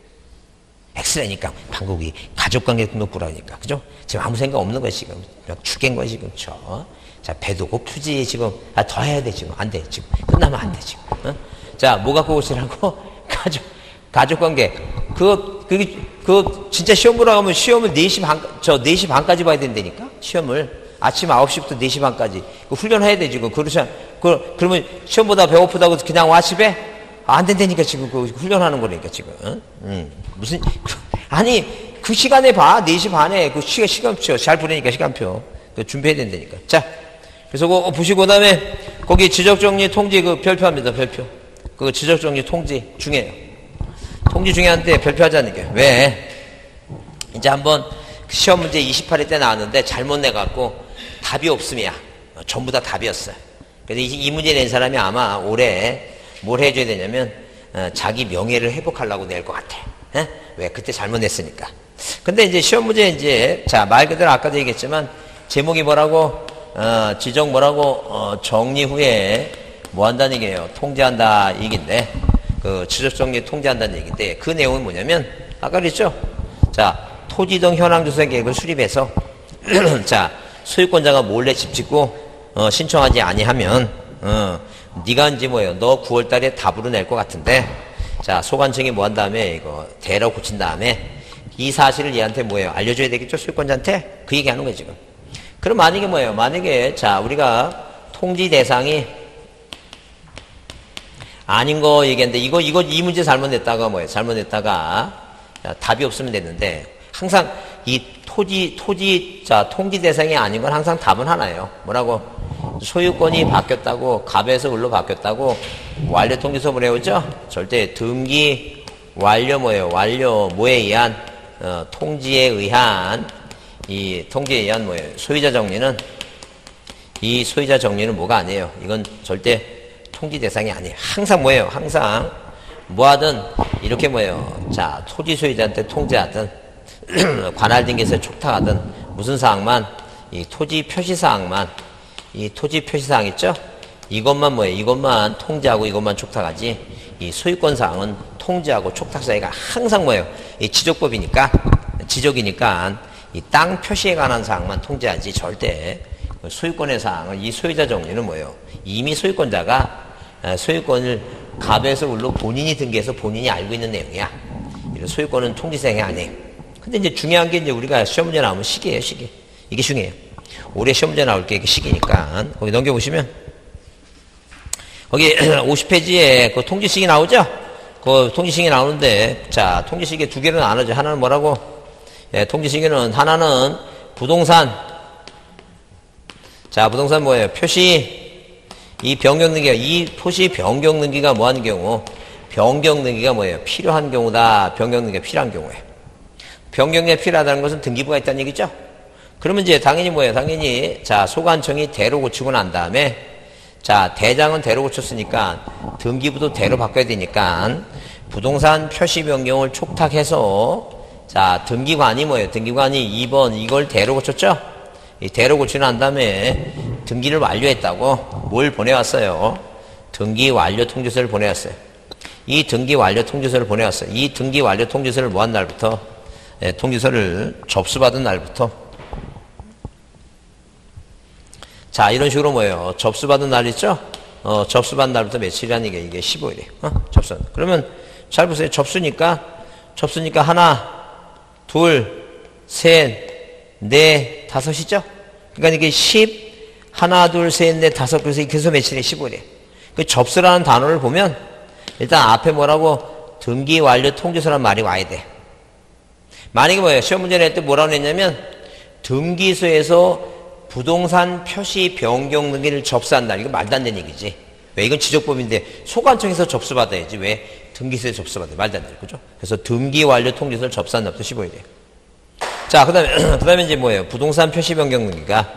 X라니까 방국이 가족관계 등록부라니까 그죠? 지금 아무 생각 없는 거야 지금. 죽겠는 거야 지금. 자, 배도 고프지 지금. 더 해야 돼 지금. 안 돼 지금. 끝나면 안 돼 지금. 자, 뭐 갖고 오시라고? 가족관계. 그게 진짜 시험 보러 가면 시험을 4시 반까지 봐야 된다니까? 시험을. 아침 9시부터 4시 반까지. 훈련해야 돼 지금. 그러면 시험 보다 배고프다고 그냥 와 집에? 안 된다니까 지금 훈련하는 거니까 지금. 무슨 아니 그 시간에 봐. 4시 반에 그 시간표 잘 보내니까 시간표 준비해야 된다니까. 자, 그래서 그거 보시고 그다음에 거기 지적정리 통지 그 별표합니다. 별표. 그 지적정리 통지 중요해요. 통지 중요한데 별표하자는 게 왜? 이제 한번 시험 문제 28회 때 나왔는데 잘못 내갖고 답이 없음이야. 전부 다 답이었어요. 그래서 이 문제 낸 사람이 아마 올해 뭘 해줘야 되냐면 자기 명예를 회복하려고 낼 것 같아. 왜? 그때 잘못 냈으니까. 근데 이제 시험 문제 이제 자, 말 그대로 아까도 얘기했지만 제목이 뭐라고? 지적 뭐라고? 정리 후에 뭐 한다는 얘기예요? 통지한다 얘기인데 그 지적정리 통제한다는 얘기인데 그 내용은 뭐냐면 아까 그랬죠? 자, 토지 등 현황 조사 계획을 수립해서 자, 소유권자가 몰래 집 짓고 신청하지 아니하면 네가 이제 뭐예요? 너 9월 달에 답으로 낼 것 같은데 자, 소관청이 뭐 한 다음에 이거 대로 고친 다음에 이 사실을 얘한테 뭐예요? 알려줘야 되겠죠? 소유권자한테? 그 얘기 하는 거예요, 지금. 그럼 만약에 뭐예요? 만약에 자, 우리가 통지 대상이 아닌 거 얘기했는데 이거 이 문제 잘못냈다가 뭐예요? 잘못냈다가 답이 없으면 됐는데 항상 이 자, 통지 대상이 아닌 건 항상 답은 하나예요. 뭐라고? 소유권이 바뀌었다고, 갑에서 을로 바뀌었다고, 완료 통지서 보내오죠? 절대 등기 완료 뭐예요? 완료 뭐에 의한, 통지에 의한, 이 통지에 의한 뭐예요? 소유자 정리는, 이 소유자 정리는 뭐가 아니에요. 이건 절대 통지 대상이 아니에요. 항상 뭐예요? 항상 뭐 하든, 이렇게 뭐예요? 자, 토지 소유자한테 통지하든, 관할 등기에서 촉탁하든 무슨 사항만 이 토지 표시 사항만 이 토지 표시 사항 있죠? 이것만 뭐예요? 이것만 통지하고 이것만 촉탁하지 이 소유권 사항은 통지하고 촉탁 사이가 항상 뭐예요? 이 지적법이니까 지적이니까 이 땅 표시에 관한 사항만 통지하지 절대 소유권의 사항을 이 소유자 정리는 뭐예요? 이미 소유권자가 소유권을 갑에서 을로 본인이 등기해서 본인이 알고 있는 내용이야. 이런 소유권은 통지사항이 아니에요. 근데 이제 중요한 게 이제 우리가 시험 문제 나오면 시기예요, 시기. 이게 중요해요. 올해 시험 문제 나올 게 이게 시기니까. 거기 넘겨보시면, 거기 50페이지에 그 통지식이 나오죠? 그 통지식이 나오는데, 자, 통지식에 두 개를 나누죠. 하나는 뭐라고? 예, 통지식에는, 하나는 부동산. 자, 부동산 뭐예요? 표시. 이 변경 등기가, 이 표시 변경 등기가 뭐 하는 경우? 변경 등기가 뭐예요? 필요한 경우다. 변경 등기가 필요한 경우에. 변경이 필요하다는 것은 등기부가 있다는 얘기죠? 그러면 이제 당연히 뭐예요? 당연히, 자, 소관청이 대로 고치고 난 다음에, 자, 대장은 대로 고쳤으니까, 등기부도 대로 바꿔야 되니까, 부동산 표시 변경을 촉탁해서, 자, 등기관이 뭐예요? 등기관이 2번 이걸 대로 고쳤죠? 이 대로 고치고 난 다음에, 등기를 완료했다고 뭘 보내왔어요? 등기 완료 통지서를 보내왔어요. 이 등기 완료 통지서를 보내왔어요. 이 등기 완료 통지서를 뭐 한 날부터? 예, 통지서를 접수받은 날부터 자 이런 식으로 뭐예요? 접수받은 날 있죠? 접수받은 날부터 며칠이라는 이게 15일이에요. 접수. 그러면 잘 보세요. 접수니까 하나, 둘, 셋, 넷, 다섯이죠? 그러니까 이게 10, 하나, 둘, 셋, 넷, 다섯 그래서 이렇게 해서 며칠이에요? 15일이에요. 그 접수라는 단어를 보면 일단 앞에 뭐라고? 등기 완료 통지서라는 말이 와야 돼. 만약에 뭐예요? 시험 문제 낼 때 뭐라고 냈냐면 등기소에서 부동산 표시 변경 등기를 접수한다. 이거 말도 안 되는 얘기지. 왜? 이건 지적법인데 소관청에서 접수받아야지. 왜? 등기소에 접수받아야 말도 안 돼. 그죠? 그래서 등기 완료 통지서를 접수한 날부터 15일이에요. 자, 그 다음에 이제 뭐예요? 부동산 표시 변경 등기가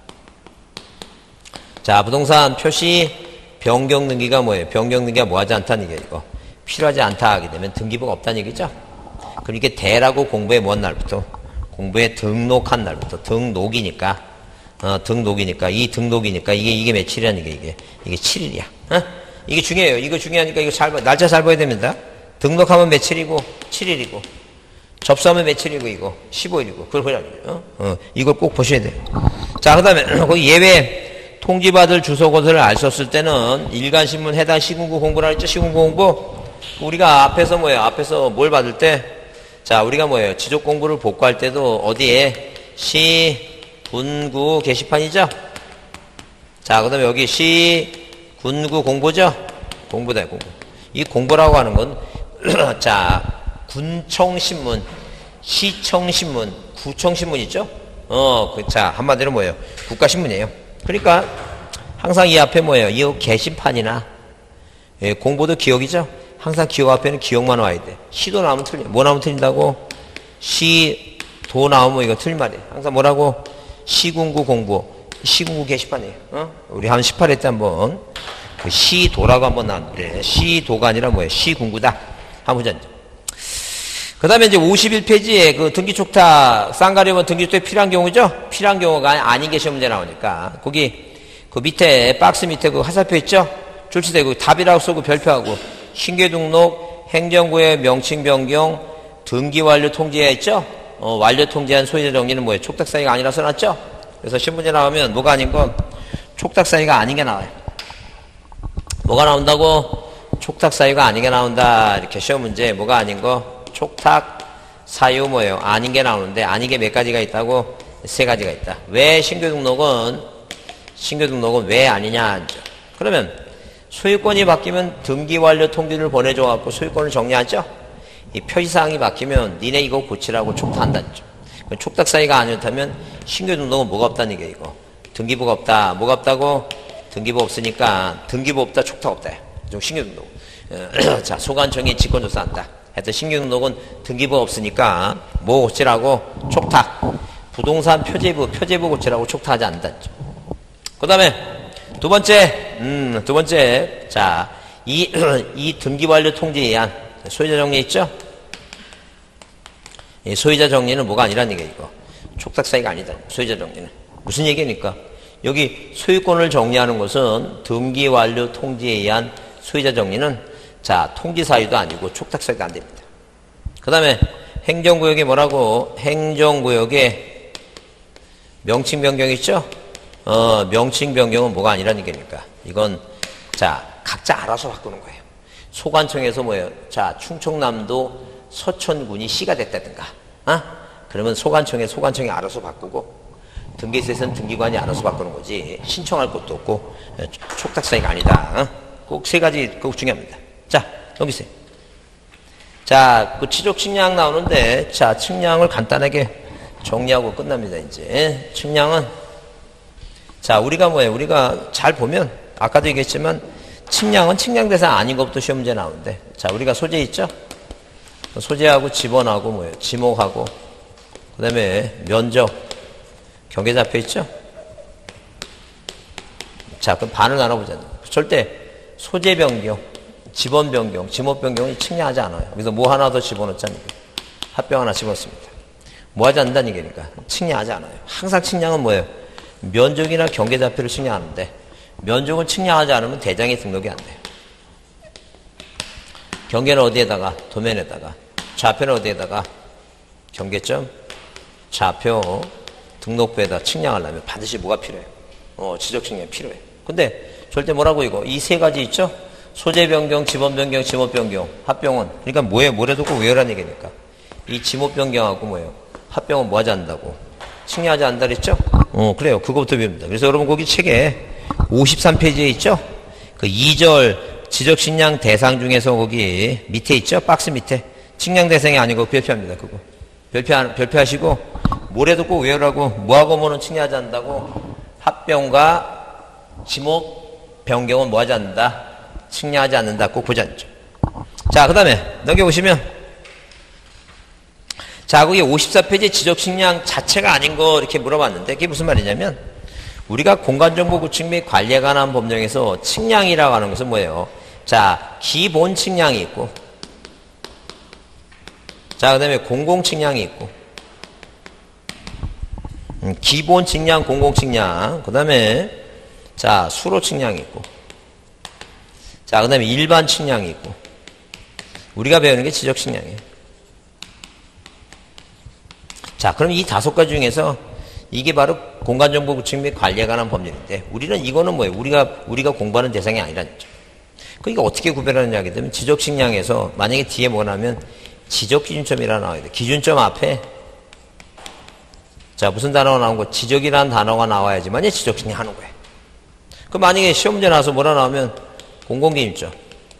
자, 부동산 표시 변경 등기가 뭐예요? 변경 등기가 뭐 하지 않다는 얘기예요, 이거. 필요하지 않다 하게 되면 등기부가 없다는 얘기죠? 그러니까 대라고 공부해 뭔 날부터? 공부에 등록한 날부터. 등록이니까. 등록이니까. 이 등록이니까. 이게 며칠이라는 이게 7일이야. 이게 중요해요. 이거 중요하니까 이거 날짜 잘 봐야 됩니다. 등록하면 며칠이고, 7일이고. 접수하면 며칠이고, 이거. 15일이고. 그걸 보라고요. 이걸 꼭 보셔야 돼요. 자, 그 다음에, 거기 예외 통지받을 주소 곳을 알 수 없을 때는 일간신문 해당 시군구 공부라 했죠? 시군구 공부. 우리가 앞에서 뭐예요? 앞에서 뭘 받을 때? 자, 우리가 뭐예요? 지적 공부를 복구할 때도 어디에? 시, 군구 게시판이죠? 자, 그 다음에 여기 시, 군구 공부죠? 공부다, 공부. 이 공부라고 하는 건, 자, 군청신문, 시청신문, 구청신문 있죠? 자, 한마디로 뭐예요? 국가신문이에요. 그러니까, 항상 이 앞에 뭐예요? 이 게시판이나, 예, 공부도 기억이죠? 항상 기억 앞에는 기억만 와야 돼. 시도 나오면 틀려. 뭐 나오면 틀린다고? 시도 나오면 이거 틀린 말이에요. 항상 뭐라고? 시군구 공부. 시군구 게시판이에요. 우리 한 18회 때 한번 그 시도라고 한번 나왔는데 시도가 아니라 뭐예요? 시군구다. 한번 보자. 그 다음에 이제 51페이지에 그 등기촉탁, 쌍가리원 등기촉탁 필요한 경우죠? 필요한 경우가 아닌 게 시험 문제 나오니까. 거기 그 밑에 박스 밑에 그 화살표 있죠? 출시되고 답이라고 쓰고 별표하고 신규 등록, 행정구역 명칭 변경, 등기 완료 통지에 있죠? 완료 통지한 소유자 정리는 뭐예요? 촉탁 사유가 아니라 써놨죠? 그래서 신문제 나오면 뭐가 아닌 건 촉탁 사유가 아닌 게 나와요. 뭐가 나온다고? 촉탁 사유가 아닌 게 나온다. 이렇게 시험 문제 뭐가 아닌 거? 촉탁 사유 뭐예요? 아닌 게 나오는데 아닌 게 몇 가지가 있다고? 세 가지가 있다. 왜 신규 등록은 왜 아니냐? 그러면 소유권이 바뀌면 등기 완료 통지를 보내줘 갖고 소유권을 정리하죠? 이 표시사항이 바뀌면 니네 이거 고치라고 촉탁한다죠. 촉탁 사유가 아니었다면 신규 등록은 뭐가 없다는 얘기야 이거. 등기부가 없다. 뭐가 없다고? 등기부 없으니까 등기부 없다 촉탁 없다. 신규 등록. 자, 소관청이 직권조사한다. 하여튼 신규 등록은 등기부가 없으니까 뭐 고치라고? 촉탁. 부동산 표제부 고치라고 촉탁하지 않는다. 그 다음에 두 번째. 자, 이 등기 완료 통지에 의한 소유자 정리 있죠? 이 소유자 정리는 뭐가 아니라는 얘기야 이거. 촉탁 사유가 아니다. 소유자 정리는. 무슨 얘기입니까? 여기 소유권을 정리하는 것은 등기 완료 통지에 의한 소유자 정리는 자, 통지 사유도 아니고 촉탁 사유가 안 됩니다. 그 다음에 행정구역에 뭐라고? 행정구역에 명칭 변경 있죠? 명칭 변경은 뭐가 아니라는 얘기입니까? 이건 자, 각자 알아서 바꾸는 거예요. 소관청에서 뭐예요? 자, 충청남도 서천군이 시가 됐다든가, 그러면 소관청이 알아서 바꾸고, 등기소에서는 등기관이 알아서 바꾸는 거지, 신청할 것도 없고, 촉탁 사유가 아니다. 꼭 세 가지 꼭 중요합니다. 자, 넘기세요. 자, 그 지적 측량 나오는데, 자, 측량을 간단하게 정리하고 끝납니다, 이제. 측량은, 자, 우리가 뭐예요? 우리가 잘 보면, 아까도 얘기했지만, 측량은 측량 대상 아닌 것부터 시험 문제 나오는데, 자, 우리가 소재 있죠? 소재하고 지번하고 뭐예요? 지목하고, 그 다음에 면적, 경계좌표 있죠? 자, 그럼 반을 나눠보자. 절대 소재 변경, 지번 변경, 지목 변경은 측량하지 않아요. 그래서 뭐 하나 더 집어넣자는 얘기예요. 합병 하나 집어넣습니다. 뭐 하지 않는다는 얘기니까. 측량하지 않아요. 항상 측량은 뭐예요? 면적이나 경계좌표를 측량하는데, 면적을 측량하지 않으면 대장에 등록이 안 돼요. 경계는 어디에다가? 도면에다가. 좌표는 어디에다가? 경계점, 좌표, 등록부에다 측량하려면 반드시 뭐가 필요해요? 지적 측량이 필요해요. 근데 절대 뭐라고 이거? 이 세 가지 있죠? 소재 변경, 지번 변경, 지목 변경, 합병은. 그러니까 뭐예요? 뭐래도 꼭 외우라는 얘기니까. 이 지목 변경하고 뭐예요? 합병은 뭐 하지 않는다고? 측량하지 않는다 그랬죠? 그래요. 그거부터 배웁니다. 그래서 여러분 거기 책에 53페이지에 있죠? 그 2절 지적 측량 대상 중에서 거기 밑에 있죠? 박스 밑에. 측량 대상이 아니고 별표합니다. 그거. 별표하시고, 뭐래도 꼭 외우라고, 뭐하고 뭐는 측량하지 않는다고, 합병과 지목 변경은 뭐 하지 않는다? 측량하지 않는다. 꼭 보지 않죠. 자, 그 다음에 넘겨보시면, 자, 거기 54페이지 지적 측량 자체가 아닌 거 이렇게 물어봤는데, 그게 무슨 말이냐면, 우리가 공간정보 구축 및 관리에 관한 법령에서 측량이라고 하는 것은 뭐예요? 자, 기본 측량이 있고, 자, 그 다음에 공공 측량이 있고, 기본 측량, 공공 측량, 그 다음에, 자, 수로 측량이 있고, 자, 그 다음에 일반 측량이 있고, 우리가 배우는 게 지적 측량이에요. 자, 그럼 이 5가지 중에서 이게 바로 공간정보 구축 및 관리에 관한 법률인데, 우리는 이거는 뭐예요? 우리가 공부하는 대상이 아니라는 거죠. 그러니까 어떻게 구별하느냐 하게 되면, 지적 측량에서 만약에 뒤에 뭐 나면 지적 기준점이라 나와야 돼. 기준점 앞에, 자, 무슨 단어가 나온 거? 지적이라는 단어가 나와야지만이 지적 측량 하는 거예요. 그 만약에 시험 문제 나와서 뭐라 나오면 공공기준점.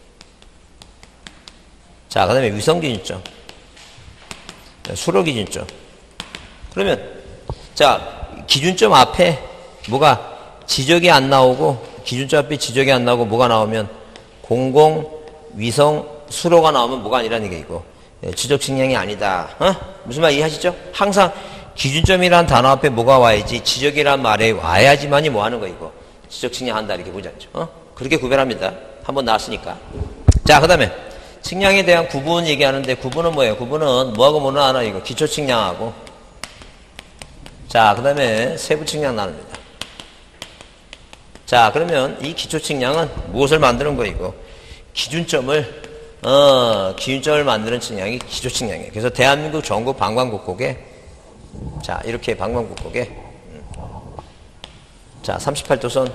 자, 그 다음에 위성기준점. 수로기준점. 그러면, 자, 기준점 앞에 뭐가 지적이 안 나오고, 기준점 앞에 지적이 안 나오고 뭐가 나오면 공공, 위성, 수로가 나오면 뭐가 아니라는 게 이거. 지적 측량이 아니다. 무슨 말 이해하시죠? 항상 기준점이란 단어 앞에 뭐가 와야지, 지적이란 말에 와야지만이 뭐 하는 거 이거. 지적 측량한다 이렇게 보지 않죠? 그렇게 구별합니다. 한번 나왔으니까. 자, 그 다음에 측량에 대한 구분 얘기하는데, 구분은 뭐예요? 구분은 뭐하고 뭐는 하나 이거. 기초 측량하고, 자, 그 다음에 세부 측량 나눕니다. 자, 그러면 이 기초 측량은 무엇을 만드는 거 이거? 기준점을 만드는 측량이 기조측량이에요. 그래서 대한민국 전국 방광국곡에, 자, 이렇게 방광국곡에, 자, 38도선,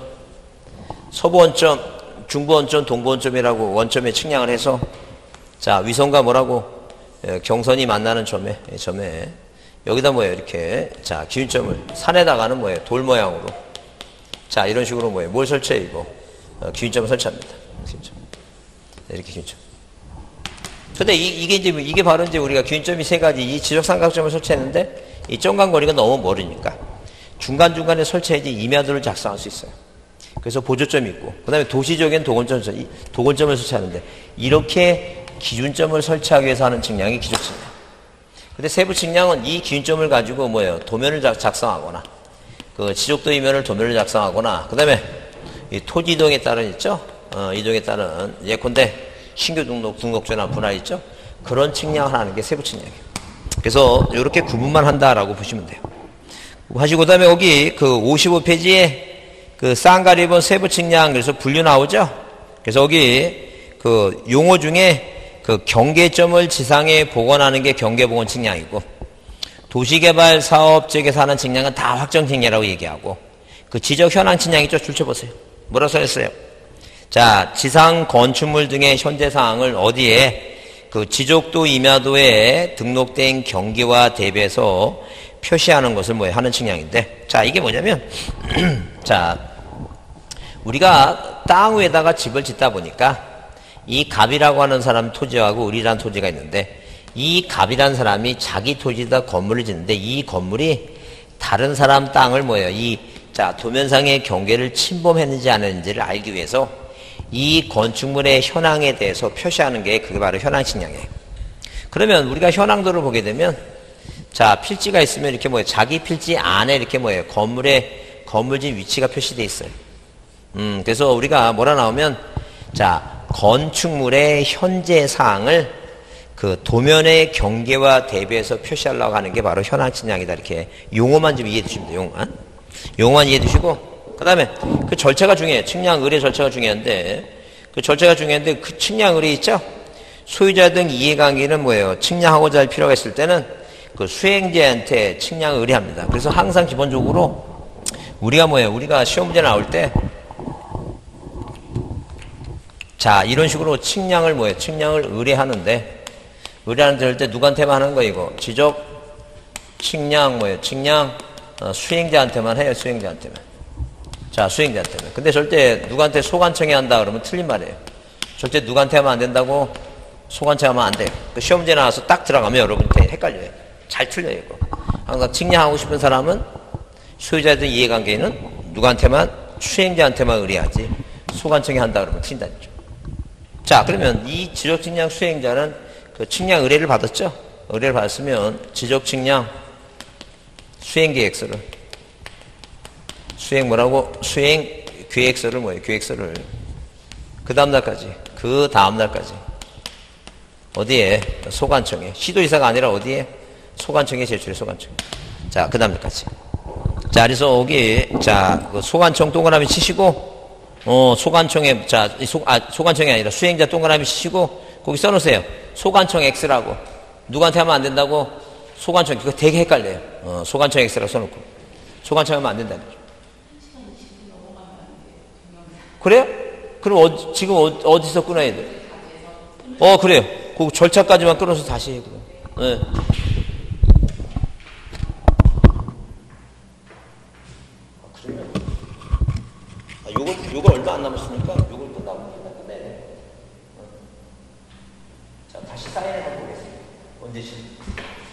서부원점, 중부원점, 동부원점이라고 원점에 측량을 해서, 자, 위성과 뭐라고, 경선이 만나는 점에, 여기다 뭐예요, 이렇게, 자, 기준점을, 산에다가는 뭐예요, 돌 모양으로. 자, 이런 식으로 뭐예요, 뭘 설치해, 이거. 기준점을 설치합니다. 기준점. 이렇게 기준점. 근데 이게 바로 이제 우리가 기준점이 세 가지, 이 지적삼각점을 설치했는데, 이 점간거리가 너무 멀으니까, 중간중간에 설치해야지 임야도를 작성할 수 있어요. 그래서 보조점이 있고, 그 다음에 도시적인 도건점을 설치하는데, 이렇게 기준점을 설치하기 위해서 하는 측량이 기조측량. 근데 세부 측량은 이 기준점을 가지고 뭐예요? 도면을 작성하거나, 그 지적도 이면을 도면을 작성하거나, 그 다음에 이 토지 이동에 따른 있죠? 이동에 따른 예컨대 신규 등록제나 분할 있죠? 그런 측량을 하는 게 세부 측량이에요. 그래서 이렇게 구분만 한다라고 보시면 돼요. 하시고, 그 다음에 여기 그 55페이지에 그 쌍가리본 세부 측량, 그래서 분류 나오죠? 그래서 여기 그 용어 중에 그 경계점을 지상에 복원하는 게 경계복원 측량이고, 도시개발 사업 지역에서 하는 측량은 다 확정 측량이라고 얘기하고, 그 지적 현황 측량이 좀 줄쳐보세요. 뭐라고 써있어요? 자, 지상 건축물 등의 현재 사항을 어디에 그 지적도 임야도에 등록된 경계와 대비해서 표시하는 것을 뭐 하는 측량인데, 자, 이게 뭐냐면, 자, 우리가 땅 위에다가 집을 짓다 보니까 이 갑이라고 하는 사람 토지하고 을이라는 토지가 있는데, 이 갑이라는 사람이 자기 토지에다 건물을 짓는데, 이 건물이 다른 사람 땅을 뭐예요? 자, 도면상의 경계를 침범했는지 안 했는지를 알기 위해서 이 건축물의 현황에 대해서 표시하는 게 그게 바로 현황 측량이에요. 그러면 우리가 현황도를 보게 되면, 자, 필지가 있으면 이렇게 뭐예요? 자기 필지 안에 이렇게 뭐예요? 건물진 위치가 표시되어 있어요. 그래서 우리가 뭐라 나오면, 자, 건축물의 현재 사항을 그 도면의 경계와 대비해서 표시하려고 하는 게 바로 현황 측량이다. 이렇게 용어만 좀 이해해 주시면 돼요. 용어만 이해해 주시고, 그 다음에 그 절차가 중요해요. 측량 의뢰 절차가 중요한데, 그 절차가 중요한데, 그 측량 의뢰 있죠? 소유자 등 이해관계는 뭐예요? 측량하고자 할 필요가 있을 때는 그 수행자한테 측량 의뢰합니다. 그래서 항상 기본적으로 우리가 뭐예요? 우리가 시험 문제 나올 때, 자, 이런 식으로 측량을 뭐예요? 측량을 의뢰하는데, 의뢰하는데 할 때 누구한테만 하는 거예요, 이거? 지적, 측량, 뭐예요? 측량, 수행자한테만 해요, 수행자한테만. 자, 수행자한테만. 근데 절대 누구한테 소관청에 한다 그러면 틀린 말이에요. 절대 누구한테 하면 안 된다고, 소관청에 하면 안 돼요. 그 시험 문제 나와서 딱 들어가면 여러분한테 헷갈려요. 잘 틀려요, 이거. 항상 측량하고 싶은 사람은 소유자들 이해관계는 누구한테만, 수행자한테만 의뢰하지, 소관청에 한다 그러면 틀린다는 거죠. 자, 그러면 이 지적측량 수행자는 그 측량 의뢰를 받았죠? 의뢰를 받았으면 지적측량 수행계획서를, 수행 뭐라고? 수행 계획서를 뭐예요? 계획서를 그 다음날까지 어디에? 소관청에. 시도지사가 아니라 어디에? 소관청에 제출해, 소관청에. 자, 그 다음날까지. 자, 그래서 여기, 자, 그 소관청 동그라미 치시고, 소관청에, 자, 소관청이 아니라 수행자 동그라미 치시고, 거기 써놓으세요. 소관청 X라고. 누구한테 하면 안 된다고? 소관청, 그거 되게 헷갈려요. 소관청 X라고 써놓고. 소관청 하면 안 된다는 거죠. 그래요? 그럼 지금 어디서 끊어야 돼? 그래요. 그 절차까지만 끊어서 다시 해, 그럼. 네. 요거 얼마 안 남았으니까 요걸 또 남깁니다. 네. 자, 다시 사인해 보겠습니다. 언제시?